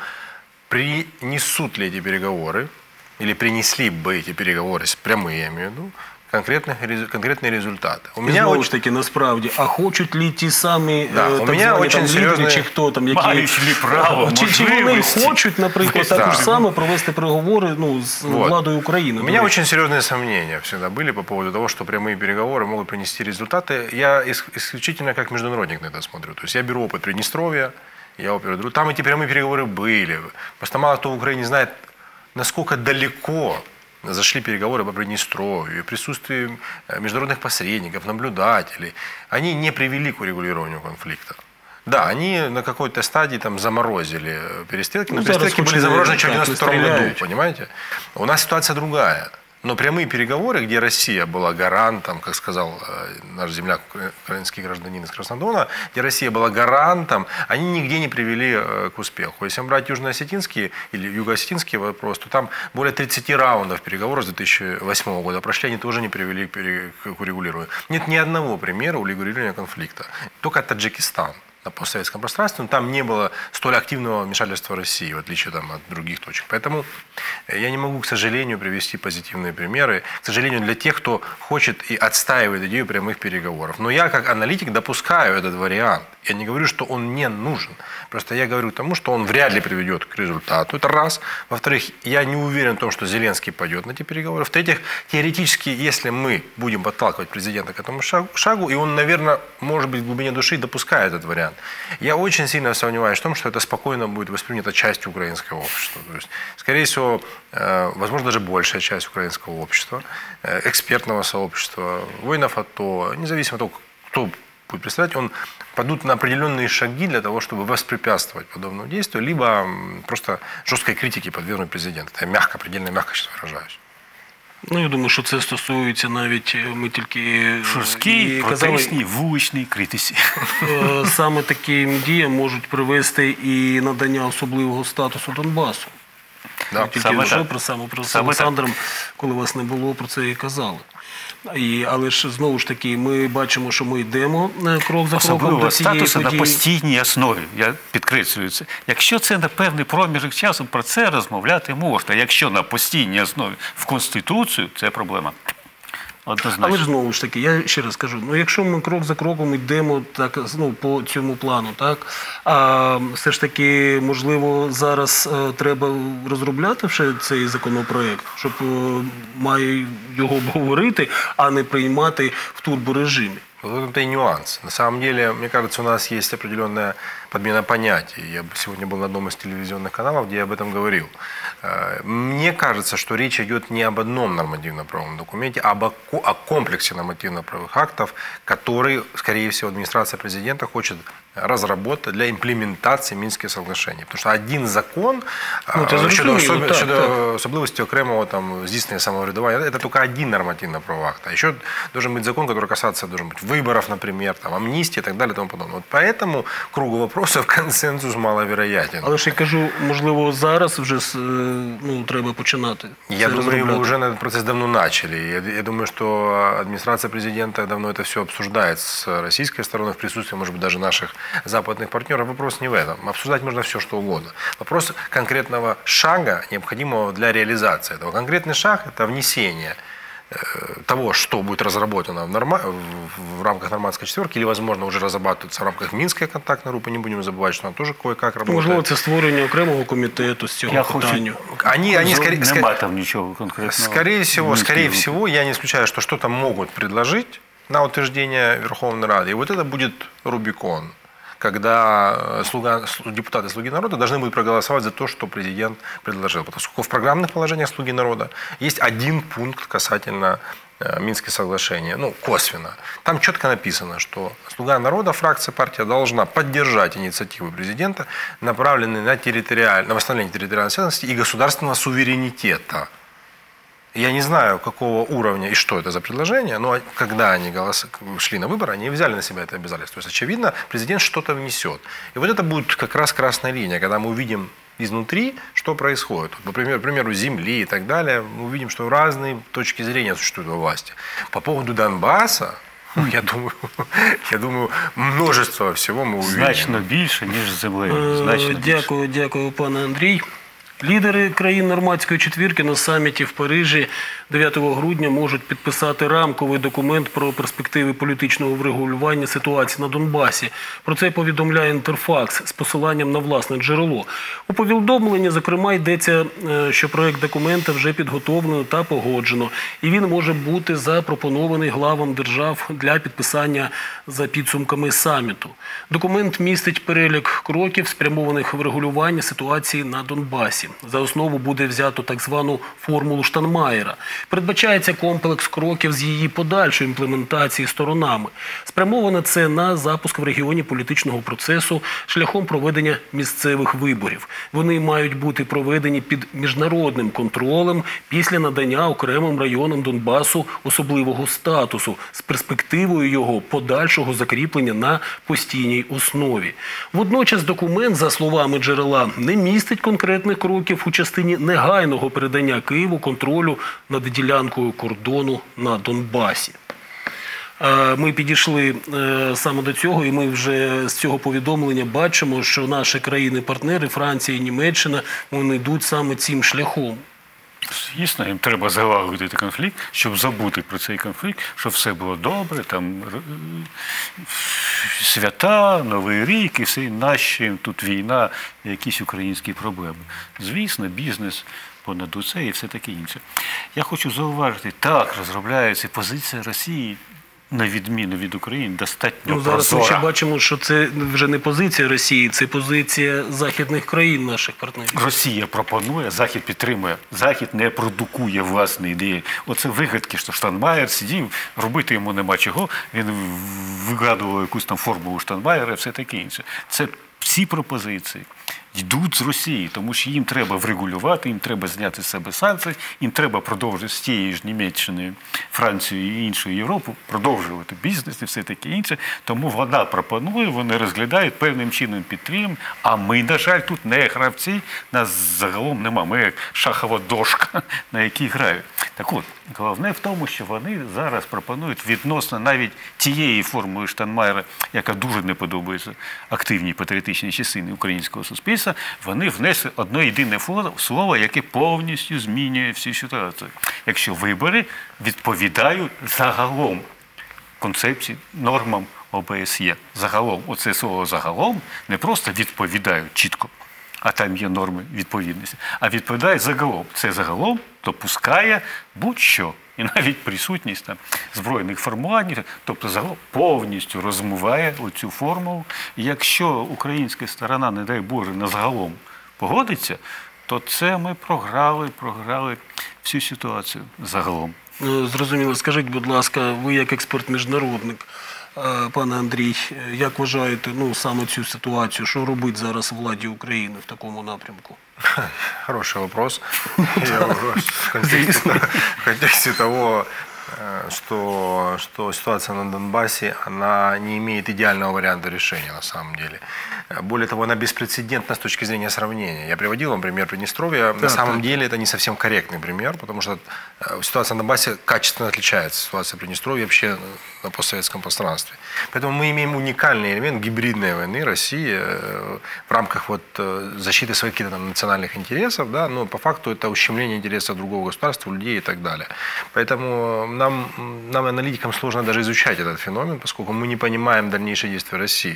принесут ли эти переговоры, или принесли бы эти переговоры, прямые, я имею в виду, конкретных, резу- конкретные результаты. У І меня знову очень- ж таки, насправді, а хочуть ли ті самі Да, е, у так мене звані очень там лідери, серйозні- чи хто там, які... Мають ли право, чи, чи вони можливості? хочуть, наприклад, Да. також само провести переговори ну, з Вот. владою України? У до меня речі. очень серьезные сомнения всегда были по поводу того, что прямые переговоры могут принести результаты. Я ис- исключительно как международник на это смотрю. То есть я беру опыт Приднестровья, я опыт беру. Там эти прямые переговоры были. Просто мало кто в Украине знает, насколько далеко зашли переговоры по Приднестровью, присутствие э, международных посредников, наблюдателей. Они не привели к урегулированию конфликта. Да, они на какой-то стадии там заморозили э, перестрелки, но Ну, зараз перестрелки хоч были не- заморожены еще в так, не девяносто втором году, стреляют. понимаете? У нас ситуация другая. Но прямые переговоры, где Россия была гарантом, как сказал э, наш земляк, укра- украинский гражданин из Краснодона, где Россия была гарантом, они нигде не привели э, к успеху. Если брать южноосетинские или югоосетинский вопрос, то там более тридцати раундов переговоров с две тысячи восьмого года прошли, они тоже не привели к, пере- к урегулированию. Нет ни одного примера урегулирования конфликта. Только Таджикистан на постсоветском пространстве, но там не было столь активного вмешательства России, в отличие там, от других точек. Поэтому я не могу, к сожалению, привести позитивные примеры. К сожалению, для тех, кто хочет и отстаивает идею прямых переговоров. Но я, как аналитик, допускаю этот вариант. Я не говорю, что он не нужен. Просто я говорю к тому, что он вряд ли приведет к результату. Это раз. Во-вторых, я не уверен в том, что Зеленский пойдет на эти переговоры. В-третьих, теоретически, если мы будем подталкивать президента к этому шагу, шагу, и он, наверное, может быть, в глубине души допускает этот вариант, я очень сильно сомневаюсь в том, что это спокойно будет воспринято частью украинского общества. То есть, скорее всего, э, возможно, даже большая часть украинского общества, э, экспертного сообщества, воинов АТО, независимо от того, кто будет представлять, он пойдут на определенные шаги для того, чтобы воспрепятствовать подобному действию, либо м, просто жесткой критике подвергнуть президента. Это я мягко, предельно мягко сейчас выражаюсь. Ну, я думаю, що це стосується навіть, е, ми тільки е, Жорсткій, і казали, протестній, вуличній критиці. е, саме таким діям можуть привести і надання особливого статусу Донбасу. Да. Ми тільки Саме вже так. про саме про з Саме Олександром, коли вас не було, про це і казали. І, але ж знову ж таки, ми бачимо, що ми йдемо е, крок за кроком Особливого до цієї статусу на події. постійній основі. Я підкреслюю це. Якщо це на певний проміжок часу, про це розмовляти можна. Якщо на постійній основі в Конституцію, це проблема. Однозначно. Але ж знову ж таки, я ще раз кажу, ну якщо ми крок за кроком йдемо так, ну, по цьому плану, так, а все ж таки, можливо, зараз е, треба розробляти вже цей законопроект, щоб е, має його обговорити, а не приймати в турборежимі. Вот в этом-то и нюанс. На самом деле, мне кажется, у нас есть определенная подмена понятий. Я сегодня был на одном из телевизионных каналов, где я об этом говорил. Э, Мне кажется, что речь идет не об одном нормативно-правовом документе, а об о ко- о комплексе нормативно-правовых актов, который, скорее всего, администрация президента хочет разработать для имплементации Минских соглашений. Потому что один закон Ну, це э, щодо, зрозуміло, особи- так, щодо так. особливості окремого там здійснення самоврядування, это только один нормативно-правовой акт. А еще должен быть закон, который касается, должен быть выборов, например, там, амнистии и так далее и тому подобное. Вот по этому кругу вопросов вопросов консенсус маловероятен. Але ж я кажу, можливо, зараз вже с- ну, треба починати. Я це думаю, розробляти. уже этот процесс давно начали. Я, я думаю, что администрация президента давно это все обсуждает с российской стороной в присутствии, может быть, даже наших западных партнеров. Вопрос не в этом. Обсуждать можно все, что угодно. Вопрос конкретного шага, необходимого для реализации этого. Конкретный шаг – это внесение того, что будет разработано в, норма... в рамках нормандской четверки, или, возможно, уже разрабатывается в рамках Минской контактной группы. Не будем забывать, что она тоже кое-как работает. Можливо, це створення окремого комітету з цього Я хочу- питання. Они, они скорее, Нема скорее, там нічого конкретного. скорее всего, Мінській скорее групі. всего, я не исключаю, что что-то могут предложить на утверждение Верховной Рады. И вот это будет Рубикон, когда слуга, депутаты «Слуги народа» должны будут проголосовать за то, что президент предложил. Поскольку в программных положениях «Слуги народа» есть один пункт касательно э, Минских соглашений, ну, косвенно. Там четко написано, что «Слуга народа», фракция партия, должна поддержать инициативы президента, направленные на, территориаль... на восстановление территориальной целостности и государственного суверенитета. Я не знаю, какого уровня и что это за предложение, но когда они голос... шли на выборы, они взяли на себя это обязательство. То есть, очевидно, президент что-то внесет. И вот это будет как раз красная линия, когда мы увидим изнутри, что происходит. Например, к примеру, земли и так далее, мы увидим, что разные точки зрения существуют во власти. По поводу Донбасса, ну, я думаю, я думаю, множество всего мы увидим. Значно більше, ніж землею. Е, Значно більше. Дякую, дякую, пане Андрій. Лідери країн Нормандської четвірки на саміті в Парижі дев'ятого грудня можуть підписати рамковий документ про перспективи політичного врегулювання ситуації на Донбасі. Про це повідомляє Інтерфакс з посиланням на власне джерело. У повідомленні, зокрема, йдеться, е, що проект документа вже підготовлено та погоджено, і він може бути запропонований главам держав для підписання за підсумками саміту. Документ містить перелік кроків, спрямованих в регулювання ситуації на Донбасі. За основу буде взято так звану формулу Штайнмаєра. Передбачається комплекс кроків з її подальшої імплементації сторонами. Спрямовано це на запуск в регіоні політичного процесу шляхом проведення місцевих виборів. Вони мають бути проведені під міжнародним контролем після надання окремим районам Донбасу особливого статусу з перспективою його подальшого закріплення на постійній основі. Водночас документ, за словами джерела, не містить конкретних кроків у частині негайного передання Києву контролю над ділянкою кордону на Донбасі. Е, Ми підійшли е, саме до цього, і ми вже з цього повідомлення бачимо, що наші країни-партнери, Франція і Німеччина, вони йдуть саме цим шляхом. Звісно, їм треба залагодити конфлікт, щоб забути про цей конфлікт, щоб все було добре, там р- свята, Новий рік і все, нащо їм тут війна, якісь українські проблеми. Звісно, бізнес понад усе і все таке інше. Я хочу зауважити, так, розробляється позиція Росії, на відміну від України, достатньо Ну, зараз ми прозора. ще бачимо, що це вже не позиція Росії, це позиція західних країн, наших партнерів. Росія пропонує, Захід підтримує. Захід не продукує власні ідеї. Оце вигадки, що Штайнмаєр сидів, робити йому нема чого, він вигадував якусь там формулу Штайнмаєра і все таке інше. Це всі пропозиції йдуть з Росії, тому що їм треба врегулювати, їм треба зняти з себе санкції, їм треба продовжити з тією ж Німеччиною, Францією і іншою Європою, продовжувати бізнес і все таке інше. Тому вона пропонує, вони розглядають, певним чином підтримуємо, а ми, на жаль, тут не гравці, нас загалом нема, ми як шахова дошка, на якій грають. Так от, головне в тому, що вони зараз пропонують відносно навіть тієї формули Штайнмаєра, яка дуже не подобається активній патріотичній частині українського суспільства, вони внесли одне єдине слово, яке повністю змінює всю ситуацію. Якщо вибори відповідають загалом концепції, нормам О Б С Є. Загалом, оце слово загалом не просто відповідають чітко, а там є норми відповідності, а відповідає загалом. Це загалом допускає будь-що. І навіть присутність там збройних формувань, тобто загалом повністю розмиває оцю формулу. І якщо українська сторона, не дай Боже, на загалом погодиться, то це ми програли, програли всю ситуацію загалом. Ну, зрозуміло. Скажіть, будь ласка, ви як експерт-міжнародник, е, пане Андрій, як вважаєте, ну, саме цю ситуацію, що робить зараз владі України в такому напрямку? Хороший вопрос. Я в контексте, в контексте того, что, что ситуация на Донбассе, она не имеет идеального варианта решения на самом деле. Более того, она беспрецедентна с точки зрения сравнения. Я приводил вам пример Приднестровья. Да, на самом да. деле это не совсем корректный пример, потому что ситуация на Донбассе качественно отличается от ситуации в Приднестровье вообще на постсоветском пространстве. Поэтому мы имеем уникальный элемент гибридной войны России в рамках вот защиты своих каких-то там национальных интересов, да, но по факту это ущемление интересов другого государства, людей и так далее. Поэтому нам, нам, аналитикам, сложно даже изучать этот феномен, поскольку мы не понимаем дальнейшие действия России.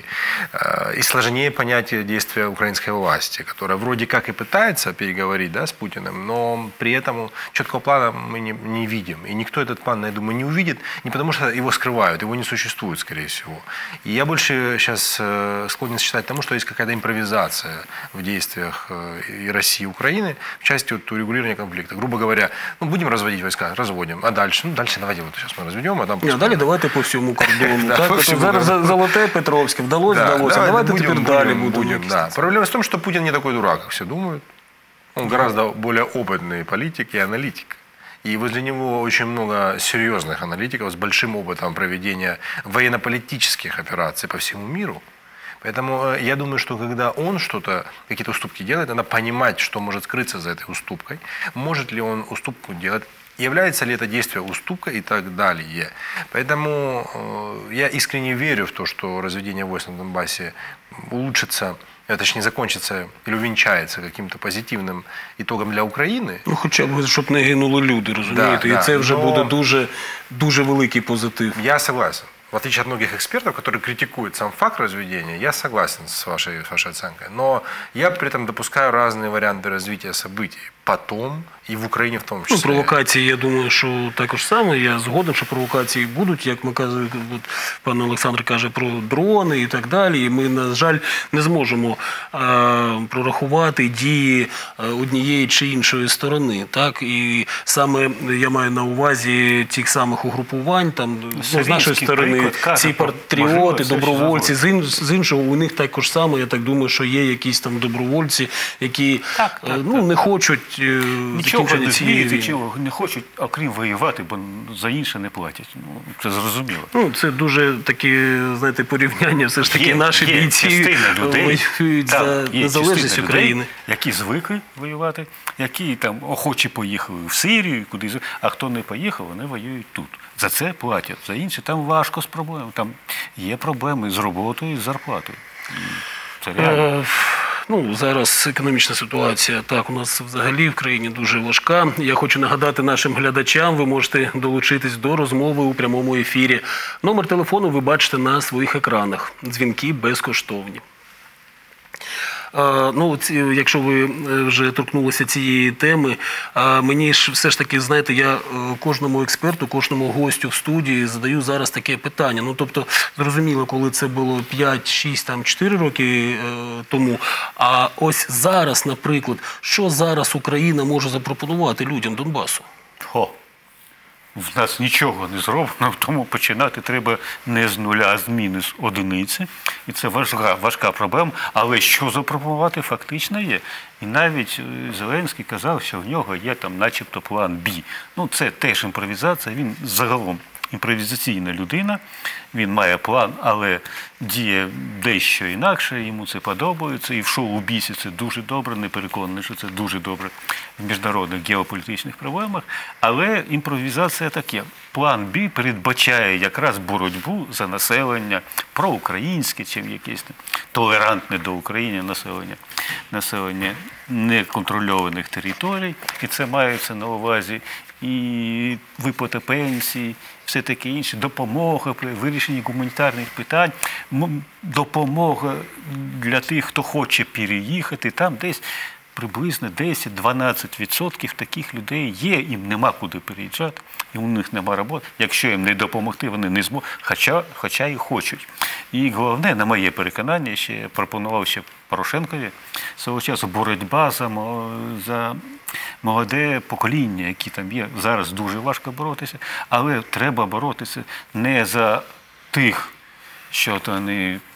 И сложнее понять действия украинской власти, которая вроде как и пытается переговорить, да, с Путиным, но при этом четкого плана мы не, не видим. И никто этот план, я думаю, не увидит, не потому что его скрывают, его не существует, скорее всего. И я больше сейчас склонен считать тому, что есть какая-то импровизация в действиях и России, и Украины в части вот урегулирования конфликта. Грубо говоря, ну, будем разводить войска, разводим, а дальше? Ну, дальше давайте вот сейчас мы разведем, а там... А далі давайте по всьому кордону. Так, зараз Золоте, Петровське, вдалося, вдалося. Давайте тепер далі будемо. Да. Проблема в том, что Путин не такой дурак, как все думают. Он гораздо более опытный политик и аналитик. И возле него очень много серьезных аналитиков с большим опытом проведения военно-политических операций по всему миру. Поэтому я думаю, что когда он что-то, какие-то уступки делает, надо понимать, что может скрыться за этой уступкой. Может ли он уступку делать? Является ли это действие уступкой и так далее. Поэтому я искренне верю в то, что разведение войск на Донбассе улучшится, точнее закончится или увенчается каким-то позитивним итогом для України. Ну, хоча б, щоб не гинули люди, розумієте? Да, і да, це вже но... буде дуже, дуже великий позитив. Я согласен. В отличие от многих экспертов, которые критикуют сам факт разведения, я согласен с вашей, с вашей оценкой. Но я при этом допускаю разные варианты развития событий. Потом і в Україні в тому числі. Ну, провокації, я думаю, що також саме. Я згоден, що провокації будуть, як ми кажемо, пан Олександр каже про дрони і так далі. І ми, на жаль, не зможемо а, прорахувати дії однієї чи іншої сторони. Так? І саме я маю на увазі тих самих угрупувань, там, ну, з нашої сторони, ці патріоти, добровольці, з, ін, з іншого у них також саме, я так думаю, що є якісь там добровольці, які так, так, ну, так. не хочуть нічого не вміють, нічого не хочуть, окрім воювати, бо за інше не платять. Ну, це зрозуміло. Ну, це дуже таке, знаєте, порівняння. Все ж таки є, наші є бійці воюють за незалежність України. Людей, які звикли воювати, які там охочі поїхали в Сирію, кудись, а хто не поїхав, вони воюють тут. За це платять, за інше там важко з проблемами. Там є проблеми з роботою, з зарплатою. Це реально. Ну, зараз економічна ситуація, так, у нас взагалі в країні дуже важка. Я хочу нагадати нашим глядачам, ви можете долучитись до розмови у прямому ефірі. Номер телефону ви бачите на своїх екранах. Дзвінки безкоштовні. Ну, якщо ви вже торкнулися цієї теми, мені ж все ж таки, знаєте, я кожному експерту, кожному гостю в студії задаю зараз таке питання. Ну, тобто, зрозуміло, коли це було п'ять, шість, там, чотири роки тому, а ось зараз, наприклад, що зараз Україна може запропонувати людям Донбасу? Хо. В нас нічого не зроблено, тому починати треба не з нуля, а з мінус одиниці. І це важка, важка проблема. Але що запропонувати фактично є. І навіть Зеленський казав, що в нього є там начебто план Бі. Ну це теж імпровізація, він загалом імпровізаційна людина, він має план, але діє дещо інакше, йому це подобається. І в шоу-бісі це дуже добре, не переконаний, що це дуже добре в міжнародних геополітичних проблемах. Але імпровізація таке. План Бі передбачає якраз боротьбу за населення проукраїнське, чим якесь толерантне до України населення, населення неконтрольованих територій. І це мається на увазі і виплата пенсій, все таке інше, допомога при вирішенні гуманітарних питань, допомога для тих, хто хоче переїхати, там десь приблизно десять-дванадцять відсотків таких людей є, їм нема куди переїжджати, і у них нема роботи. Якщо їм не допомогти, вони не зможуть, хоча, хоча і хочуть. І головне, на моє переконання, ще я пропонував ще Порошенкові свого часу боротьба за, за молоде покоління, які там є. Зараз дуже важко боротися, але треба боротися не за тих, що то вони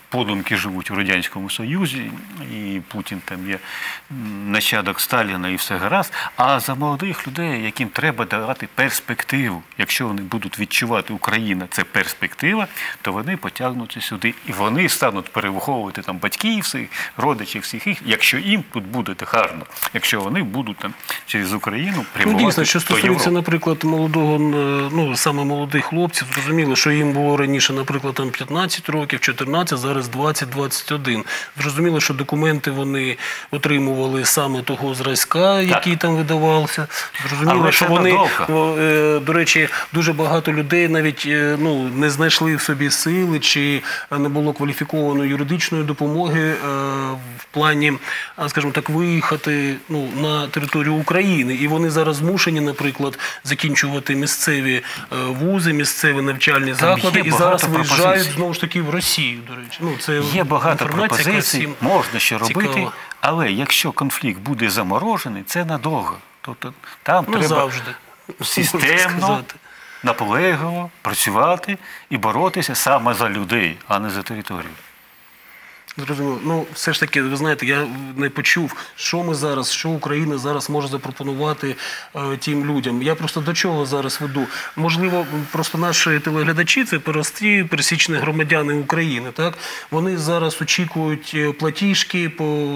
подумки живуть у Радянському Союзі, і Путін там є нащадок Сталіна і все гаразд, а за молодих людей, яким треба давати перспективу. Якщо вони будуть відчувати, Україна – це перспектива, то вони потягнуться сюди. І вони стануть перевиховувати там батьків всіх, родичів всіх їх, якщо їм тут буде гарно, якщо вони будуть там через Україну прямувати. Ну, дійсно, що стосується, наприклад, молодого, ну, саме молодих хлопців, зрозуміло, що їм було раніше, наприклад, там п'ятнадцять років, чотирнадцять, зараз двадцять двадцять один. Зрозуміло, що документи вони отримували саме того зразка, який там видавався. Зрозуміло, Але що це вони, надовго. до речі, дуже багато людей навіть ну, не знайшли в собі сили, чи не було кваліфікованої юридичної допомоги в плані, скажімо так, виїхати ну, на територію України. І вони зараз змушені, наприклад, закінчувати місцеві вузи, місцеві навчальні заклади, і зараз виїжджають знову ж таки в Росію, до речі. Ну, це є багато пропозицій, можна що робити, цікава. Але якщо конфлікт буде заморожений, це надовго. Тобто там ну, треба завжди. системно, наполегливо працювати і боротися саме за людей, а не за територію. Зрозуміло. Ну, все ж таки, ви знаєте, я не почув, що ми зараз, що Україна зараз може запропонувати е, тим людям. Я просто до чого зараз веду? Можливо, просто наші телеглядачі – це прості пересічні громадяни України, так? Вони зараз очікують платіжки по,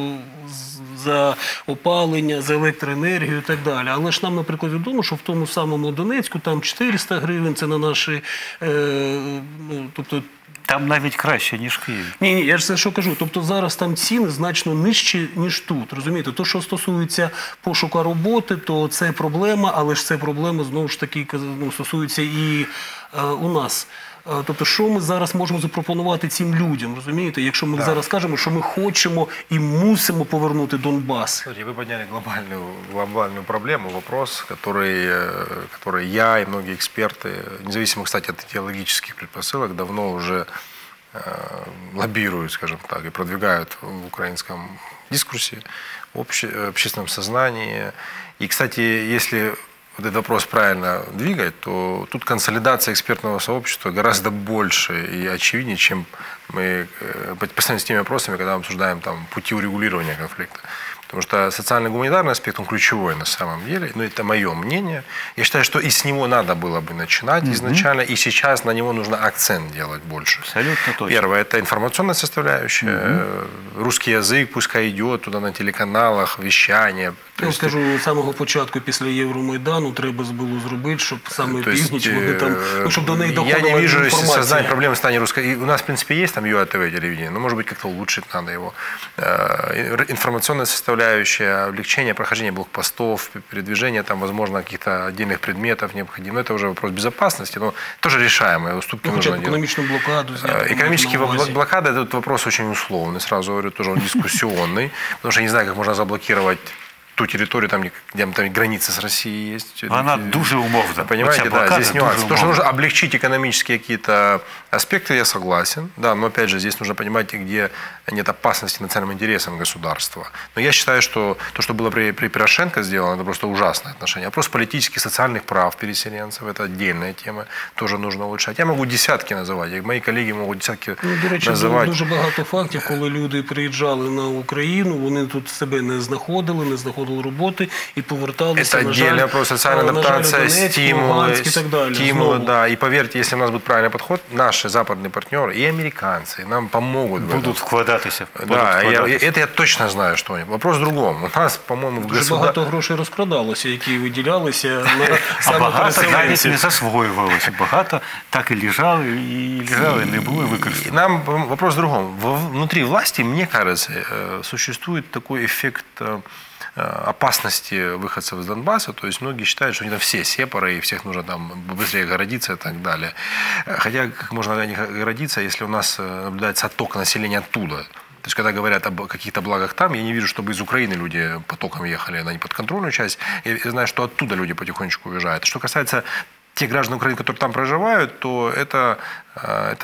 за опалення, за електроенергію і так далі. Але ж нам, наприклад, відомо, що в тому самому Донецьку там чотириста гривень, це на наші, е, ну, тобто, там навіть краще, ніж в Києві. Ні, ні, я ж це що кажу. Тобто зараз там ціни значно нижчі, ніж тут. Розумієте? То, що стосується пошуку роботи, то це проблема, але ж це проблема, знову ж таки, ну, стосується і е, у нас. Е, тобто, що ми зараз можемо запропонувати цим людям, розумієте? Якщо ми да. зараз кажемо, що ми хочемо і мусимо повернути Донбас. Смотрите, вы подняли глобальную, глобальную проблему, вопрос, который, который я и многие эксперты, независимо, кстати, от идеологических предпосылок, давно уже э, лоббируют, скажем так, и продвигают в украинском дискурсе, в обще, общественном сознании. И, кстати, если вот этот вопрос правильно двигать, то тут консолидация экспертного сообщества гораздо больше и очевиднее, чем мы по сравнению с теми вопросами, когда мы обсуждаем там, пути урегулирования конфликта. Потому что социально-гуманитарный аспект, он ключевой на самом деле, но это мое мнение. Я считаю, что и с него надо было бы начинать mm-hmm. изначально, и сейчас на него нужно акцент делать больше. Абсолютно точно. Первое – это информационная составляющая. Mm-hmm. Русский язык пускай идет туда на телеканалах, вещание. Я есть... скажу, з самого початку, після Євромайдану, треба було зробити, щоб саме північ, вони там, ну, щоб до неї доходила информация. Я не вижу создания проблемы в стане русской. И у нас, в принципе, есть там ЮАТВ телевидение, но, может быть, как-то улучшить надо его. Информационная составляющая, облегчение прохождения блокпостов, передвижение, там, возможно, каких-то отдельных предметов необходимо. Это уже вопрос безопасности, но тоже решаемые уступки ну, нужно делать. Экономическую блокаду. Экономические блокады – это вопрос очень условный, сразу говорю, тоже он дискуссионный, потому что я не знаю, как можно заблокировать ту территорию, там, где там границы с Россией есть. Она дуже умовна. Понимаете, да, здесь нюанс. То, что нужно облегчить экономические какие-то аспекты, я согласен. Да, но опять же, здесь нужно понимать, где нет опасности национальным интересам государства. Но я считаю, что то, что было при, при Порошенко сделано, это просто ужасное отношение. Вопрос политических, социальных прав переселенцев, это отдельная тема, тоже нужно улучшать. Я могу десятки называть, мои коллеги могут десятки ну, до речі, називати. Дуже багато фактів, коли люди приїжджали на Україну, вони тут себе не знаходили, не знаходили роботи і поверталися, это на жаль, отдельный вопрос, социальная адаптация, Донецьк, стимулы, Луганськ і так далі. стимулы, да. И поверьте, если у нас будет правильный подход, наши западные партнеры и американцы нам помогут. Будут вкладатися. Да, я, это я точно знаю, что они. Вопрос в другом. У нас, по-моему, в Дуже государ... багато грошей розкрадалося, які виділялися на а саме багато навіть переселенців. не засвоювалося. Багато так і лежали, і лежали, не були використані. Нам вопрос в другом. Внутри власти, мне кажется, существует такой эффект опасности выходцев из Донбасса, то есть многие считают, что они там все сепары, и всех нужно там быстрее огородиться и так далее. Хотя как можно от них огородиться, если у нас наблюдается отток населения оттуда? То есть, когда говорят об каких-то благах там, я не вижу, чтобы из Украины люди потоком ехали на неподконтрольную часть. Я знаю, что оттуда люди потихонечку уезжают. Что касается тех граждан Украины, которые там проживают, то это, это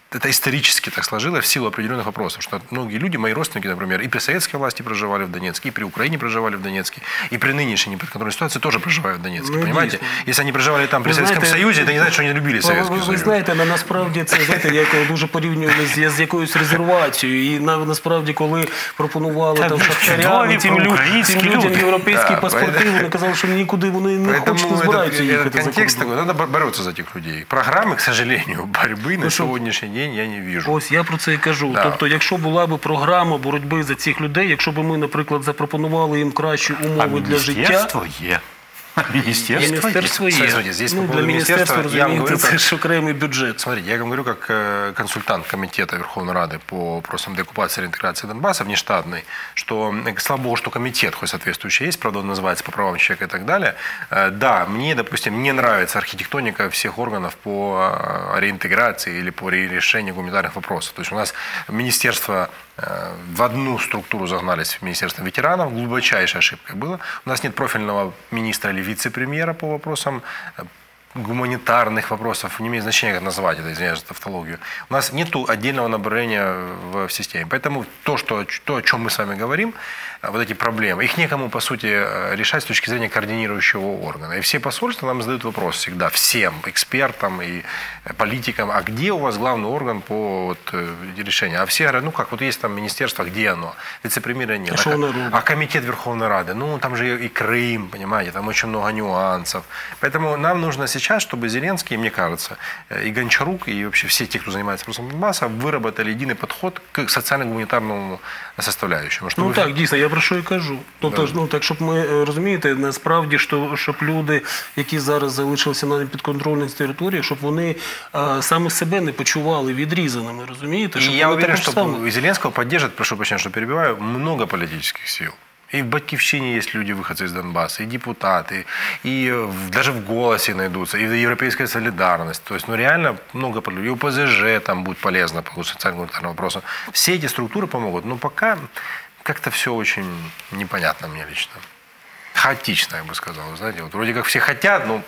это исторически так сложилось в силу определенных вопросов, что многие люди, мои родственники, например, и при советской власти проживали в Донецке, и при Украине проживали в Донецке, и при нынешней неподконтрольной ситуации тоже проживают в Донецке, Ну, понимаете? дійсно. Если они проживали там при Ви Советском знаєте, Союзе, это не значит, что они любили Ви, Советский ви, ви Союз. знаєте, на, насправді це, знаєте, як дуже порівнювали з, з якоюсь резервацією. І на, насправді, коли пропонували Та там ви шахтарям, чудові тим, лю, проукраїнські тим людям люди. європейські Да, паспорти, поэтому- вони казали, що нікуди вони не хочуть, не Поэтому збираються этот, їхати этот за контекст кордон. такой, надо бороться за этих людей. Программы, к сожалению, борьбы на что- сегодняшний день я не вижу. Ось я про це і кажу. Да. Тобто, якщо була б програма боротьби за цих людей, якщо б ми, наприклад, запропонували їм кращі А умови для життя, міністерство є. Міністерство є. міністерство є. Смотрите, здесь Ну, по для поводу міністерства, міністерства, я вам розумієте, говорю, це как- ж окремий бюджет. Смотрите, я вам говорю как э, консультант комитета Верховной Рады по вопросам деоккупации и реинтеграции Донбасса, внештатный, что, э, слава богу, что комитет хоть соответствующий есть, правда, он называется по правам человека и так далее. Э, Да, мне, допустим, не нравится архитектоника всех органов по э, реинтеграции или по решению гуманитарных вопросов. То есть у нас министерство э, в одну структуру загнались в Министерство ветеранов, глубочайшая ошибка была. У нас нет профильного министра или вице-премьера по вопросам э, гуманитарных вопросов, не имеет значения, как назвать это, извиняюсь за тавтологию. У нас нет отдельного направления в в системе. Поэтому то, что, то, о чем мы с вами говорим, вот эти проблемы, их некому, по сути, решать с точки зрения координирующего органа. И все посольства нам задают вопрос всегда, всем экспертам и политикам, а где у вас главный орган по вот, решению? А все говорят, ну как, вот есть там министерство, где оно? Вице-премьера нет. А А, что ко- оно робит? а комитет Верховной Рады? Ну, там же и Крым, понимаете, там очень много нюансов. Поэтому нам нужно сейчас, чтобы Зеленский, мне кажется, и Гончарук, и вообще все те, кто занимается вопросом Донбасса, выработали единый подход к социально-гуманитарному составляющему. Чтобы Ну так, дійсно, я про що і кажу. Тобто, ну так, щоб ми е, розумієте, насправді, що щоб люди, які зараз залишилися на підконтрольних територіях, щоб вони е, саме себе не почували відрізаними, розумієте? И Щоб я вони уверен, так что само- и Зеленского поддержит, прошу прощения, что перебиваю, много политических сил. И в Батьковщине есть люди, выходцы из Донбасса, и депутаты, и в- даже в «Голосе» найдутся, и европейская солидарность. То есть, ну, реально много, пол- и У П З Ж там будет полезно по социально-гуманитарным вопросам. Все эти структуры помогут. Но пока как-то все очень непонятно мне лично. Хаотично, я бы сказал. Знаете, вот вроде как все хотят, но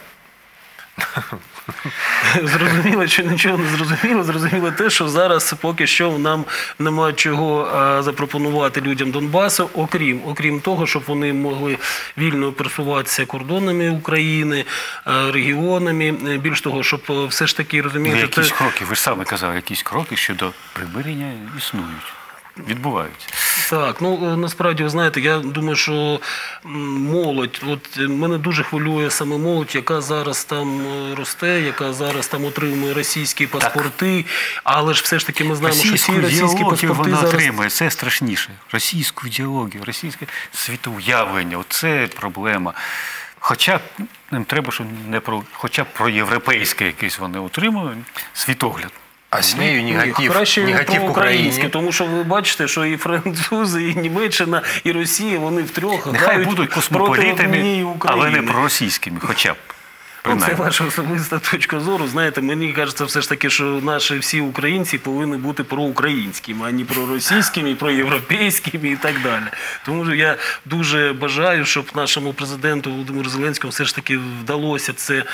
Зрозуміло, що нічого не зрозуміло. Зрозуміло те, що зараз поки що нам нема чого а, запропонувати людям Донбасу, окрім, окрім того, щоб вони могли вільно пересуватися кордонами України, а, регіонами. Е, Більш того, щоб е, все ж таки Ну, розуміти, якісь те- кроки, ви ж самі казали, якісь кроки щодо примирення існують, відбуваються. Так, ну е, насправді, ви знаєте, я думаю, що м, молодь, от е, мене дуже хвилює саме молодь, яка зараз там е, росте, яка зараз там отримує російські паспорти, але ж все ж таки ми знаємо, що Російську ці російські ідеологію паспорти вона зараз... отримує, це страшніше. Російську ідеологію, російське світоуявлення, оце проблема. Хоча б їм треба, щоб не про, хоча б про європейське якесь вони отримують, світогляд. а с нею негатив, Краще негатив к проукраїнське, Украине. тому що ви бачите, що і французи, і Німеччина, і Росія, вони втрьох Нехай грають будуть проти однієї космополітами, України. але не проросійськими, хоча б. Ну, це Принаймні. ваша особиста точка зору. Знаєте, мені кажеться все ж таки, що наші всі українці повинні бути проукраїнськими, а не проросійськими, проєвропейськими і так далі. Тому що я дуже бажаю, щоб нашому президенту Володимиру Зеленському все ж таки вдалося це,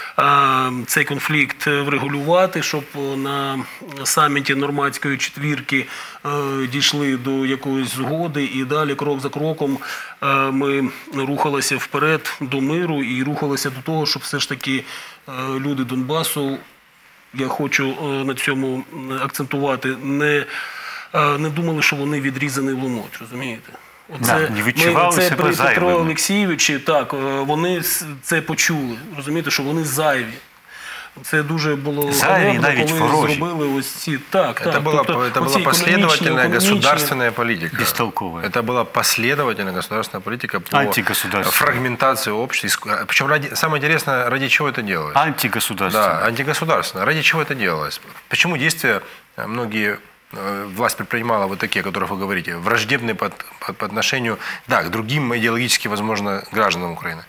а, цей конфлікт врегулювати, щоб на саміті Нормандської четвірки е, дійшли до якоїсь згоди і далі крок за кроком е, ми рухалися вперед до миру і рухалися до того, щоб все ж таки е, люди Донбасу, я хочу е, на цьому акцентувати, не, е, не думали, що вони відрізані в ломоть, розумієте? Да, не відчували це себе при Петро зайвими. Олексійовичі, так, е, вони с- це почули, розумієте, що вони зайві. Це дуже було Зайві, ганебно, навіть коли ворожі. зробили ось ці. Так, Это так. была, тобто это оці была последовательная економічні- государственная политика. Бестолковая. Это была последовательная государственная политика по Антигосударственная. фрагментации общества. Причем, ради, самое интересное, ради чего это делалось? Антигосударственне. Да, антигосударственное. Ради чего это делалось? Почему действия э, многие э, власть предпринимала вот такие, о которых вы говорите, враждебные по, по, по отношению, да, к другим идеологически, возможно, гражданам Украины.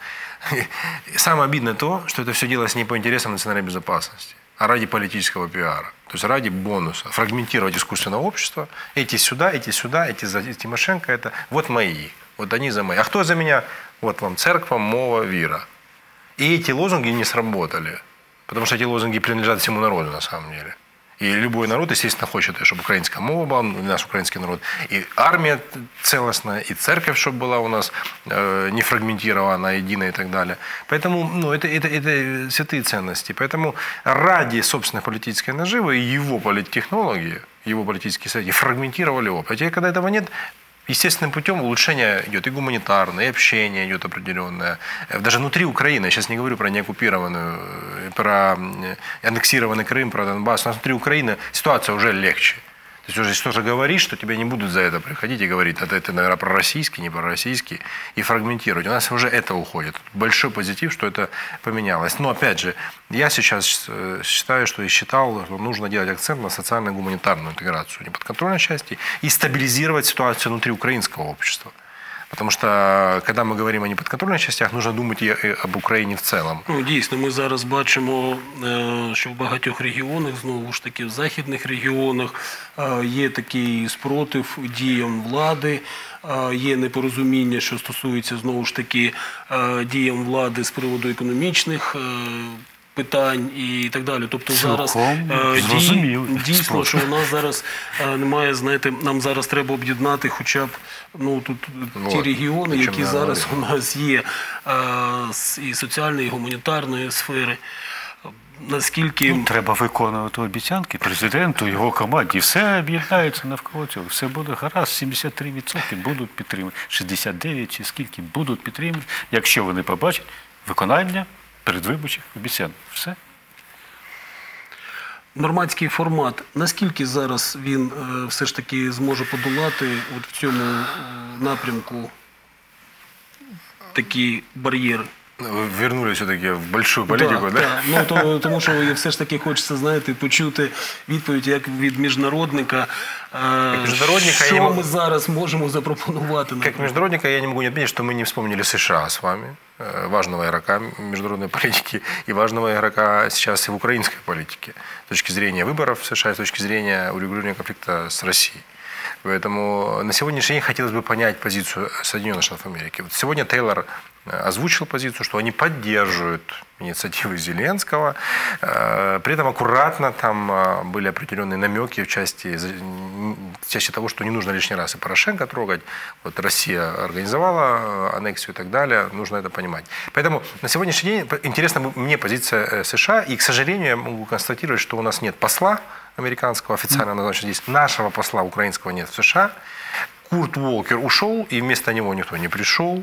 И самое обидное то, что это все делалось не по интересам национальной безопасности, а ради политического пиара. То есть ради бонуса. Фрагментировать искусственное общество. Эти сюда, эти сюда, эти за Тимошенко. Это вот мои. Вот они за мои. А кто за меня? Вот вам церковь, мова, вера. И эти лозунги не сработали. Потому что эти лозунги принадлежат всему народу на самом деле. И любой народ, естественно, хочет, чтобы украинская мова была, наш украинский народ, и армия целостная, и церковь, чтобы была у нас э, не фрагментирована, единая и так далее. Поэтому ну, это, это, это святые ценности. Поэтому ради собственной политической наживы его политтехнологии, его политические советы фрагментировали опыт. А теперь, когда этого нет, естественным путем улучшение идет и гуманитарное, и общение идет определенное. Даже внутри Украины, я сейчас не говорю про неоккупированную, про аннексированный Крым, про Донбасс, у нас внутри Украины ситуация уже легче. То есть уже если что-то говоришь, что тебя не будут за это приходить и говорить, это, это наверное, пророссийский, не пророссийский, и фрагментировать. У нас уже это уходит. Большой позитив, что это поменялось. Но, опять же, я сейчас считаю, что и считал, что нужно делать акцент на социально-гуманитарную интеграцию неподконтрольной части и стабилизировать ситуацию внутри украинского общества. Потому що, коли ми говоримо о неподконтрольних частях, потрібно думати і об Україні в цілому. Ну, дійсно, ми зараз бачимо, що в багатьох регіонах, знову ж таки, в західних регіонах є такий спротив діям влади, є непорозуміння, що стосується, знову ж таки, діям влади з приводу економічних питань і так далі. Тобто зараз дій, дійсно, що у нас зараз немає, знаєте, нам зараз треба об'єднати хоча б ну, тут вот, ті регіони, які зараз у нас є з і соціальної, і гуманітарної сфери. Наскільки... Ну, треба виконувати обіцянки президенту, його команді. Все об'єднається навколо цього. Все буде гаразд. сімдесят три відсотки будуть підтримувати. шістдесят дев'ять чи скільки будуть підтримувати, якщо вони побачать виконання передвиборчих обіцянок. Все. Нормандський формат, наскільки зараз він е, все ж таки зможе подолати от в цьому е, напрямку такі бар'єри? Ви вернули все-таки в большую політику, так? Да, так. Ну, то, тому що все ж таки хочеться, знаєте, почути відповідь як від міжнародника, е, міжнародника що я ми зараз можемо запропонувати. Как международника я не могу не отметить, что мы не вспомнили США с вами, важного игрока международной политики и важного игрока сейчас и в украинской политике, с точки зрения выборов в США, с точки зрения урегулирования конфликта с Россией. Поэтому на сегодняшний день хотелось бы понять позицию Соединенных Штатов Америки. Вот сегодня Тейлор озвучил позицию, что они поддерживают инициативы Зеленского. При этом аккуратно там были определенные намеки в части, в части того, что не нужно лишний раз и Порошенко трогать. Вот Россия организовала аннексию и так далее. Нужно это понимать. Поэтому на сегодняшний день интересна мне позиция США. И, к сожалению, я могу констатировать, что у нас нет посла американского, официально назначенного здесь. Нашего посла украинского нет в США. Курт Уолкер ушел, и вместо него никто не пришел.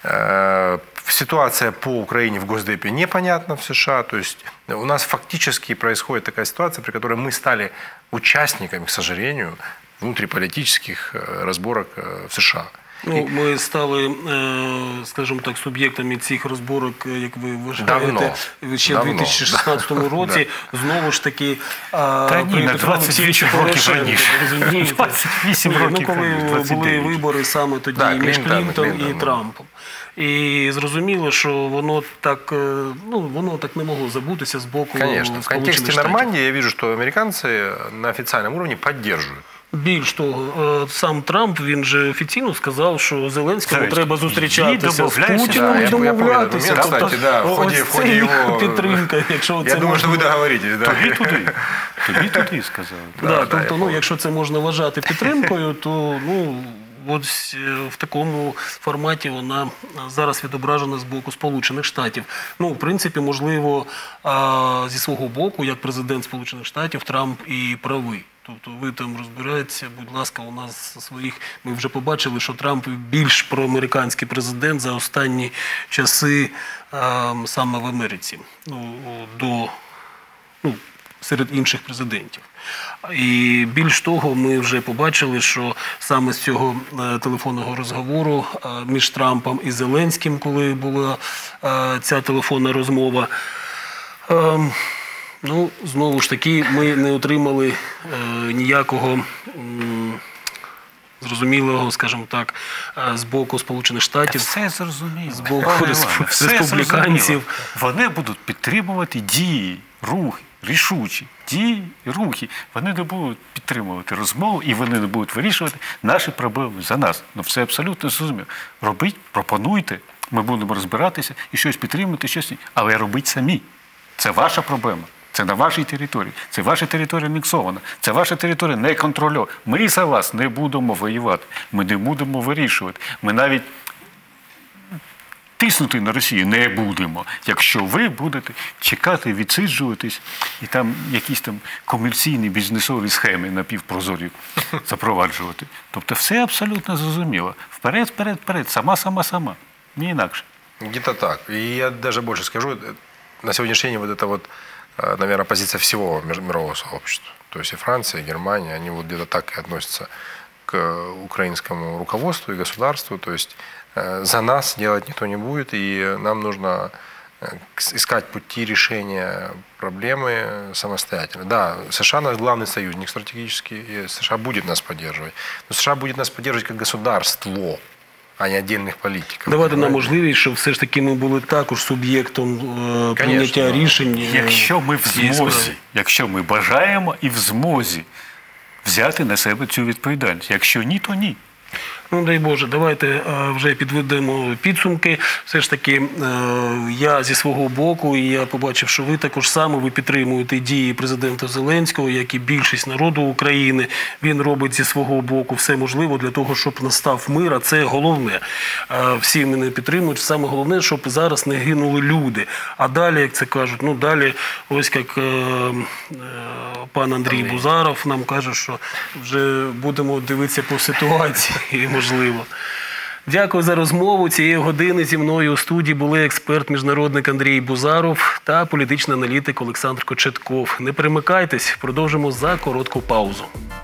Ситуация по Украине в Госдепе непонятна в США. То есть у нас фактически происходит такая ситуация, при которой мы стали участниками, к сожалению, внутриполитических разборок в США. Ну, ми стали, скажімо так, суб'єктами цих розборок, як ви вважаєте, ще в дві тисячі шістнадцятому році. Знову ж таки, Та ні, на двадцять вісім років раніше. двадцять вісім років, коли були вибори саме тоді між Клінтон і Трампом. І зрозуміло, що воно так, ну, воно так не могло забутися з боку Сполучених Штатів. В контексте Нормандии я вижу, что американцы на официальном уровне поддерживают. Більш того, сам Трамп, він же офіційно сказав, що Зеленському треба зустрічатися з Путіним і домовлятися. Кстати, да, в ході, в ході його... підтримка, якщо це Я думаю, що ви договоритесь. Да. Тобі туди. Тобі туди, сказав. Да, да, тобто, ну, якщо це можна вважати підтримкою, то, ну, от в такому форматі вона зараз відображена з боку Сполучених Штатів. Ну, в принципі, можливо, зі свого боку, як президент Сполучених Штатів, Трамп і правий. Тобто ви там розбираєтеся, будь ласка, у нас своїх... Ми вже побачили, що Трамп більш проамериканський президент за останні часи а, саме в Америці. Ну, до, ну, серед інших президентів. І більш того, ми вже побачили, що саме з цього телефонного розговору між Трампом і Зеленським, коли була ця телефонна розмова, ну, знову ж таки, ми не отримали е, ніякого м, зрозумілого, скажімо так, з боку Сполучених Штатів. Все зрозуміло. З боку республіканців. Вони будуть підтримувати дії, рухи, рішучі дії, рухи. Вони не будуть підтримувати розмову і вони не будуть вирішувати наші проблеми за нас. Ну, все абсолютно зрозуміло. Робіть, пропонуйте, ми будемо розбиратися і щось підтримувати, щось ні. Але робіть самі. Це ваша проблема. Це на вашій території. Це ваша територія анексована. Це ваша територія не контрольована. Ми за вас не будемо воювати. Ми не будемо вирішувати. Ми навіть тиснути на Росію не будемо, якщо ви будете чекати, відсиджуватись і там якісь там комерційні бізнесові схеми напівпрозорі запроваджувати. Тобто все абсолютно зрозуміло. Вперед, вперед, вперед. Сама, сама, сама. Не інакше. Где-то так. И я даже больше скажу, на сегодняшний день вот это вот, наверное, позиция всего мирового сообщества. То есть и Франция, и Германия, они вот где-то так и относятся к украинскому руководству и государству. То есть за нас делать никто не будет, и нам нужно искать пути решения проблемы самостоятельно. Да, США наш главный союзник стратегический, и США будет нас поддерживать. Но США будет нас поддерживать как государство, а не отдельних політиків. Давайте нам можливість, щоб все ж таки ми були також суб'єктом е, прийняття рішень. е, Якщо ми в цієї змозі, справи. якщо ми бажаємо і в змозі взяти на себе цю відповідальність. Якщо ні, то ні. Ну, дай Боже, давайте е, вже підведемо підсумки. Все ж таки, е, я зі свого боку, і я побачив, що ви також саме, ви підтримуєте дії президента Зеленського, як і більшість народу України. Він робить зі свого боку все можливе для того, щоб настав мир, а це головне. Е, всі мене підтримують, саме головне, щоб зараз не гинули люди. А далі, як це кажуть, ну далі, ось як е, е, пан Андрій Бузаров нам каже, що вже будемо дивитися по ситуації. Можливо. Дякую за розмову. Цієї години зі мною у студії були експерт-міжнародник Андрій Бузаров та політичний аналітик Олександр Кочетков. Не перемикайтесь, продовжимо за коротку паузу.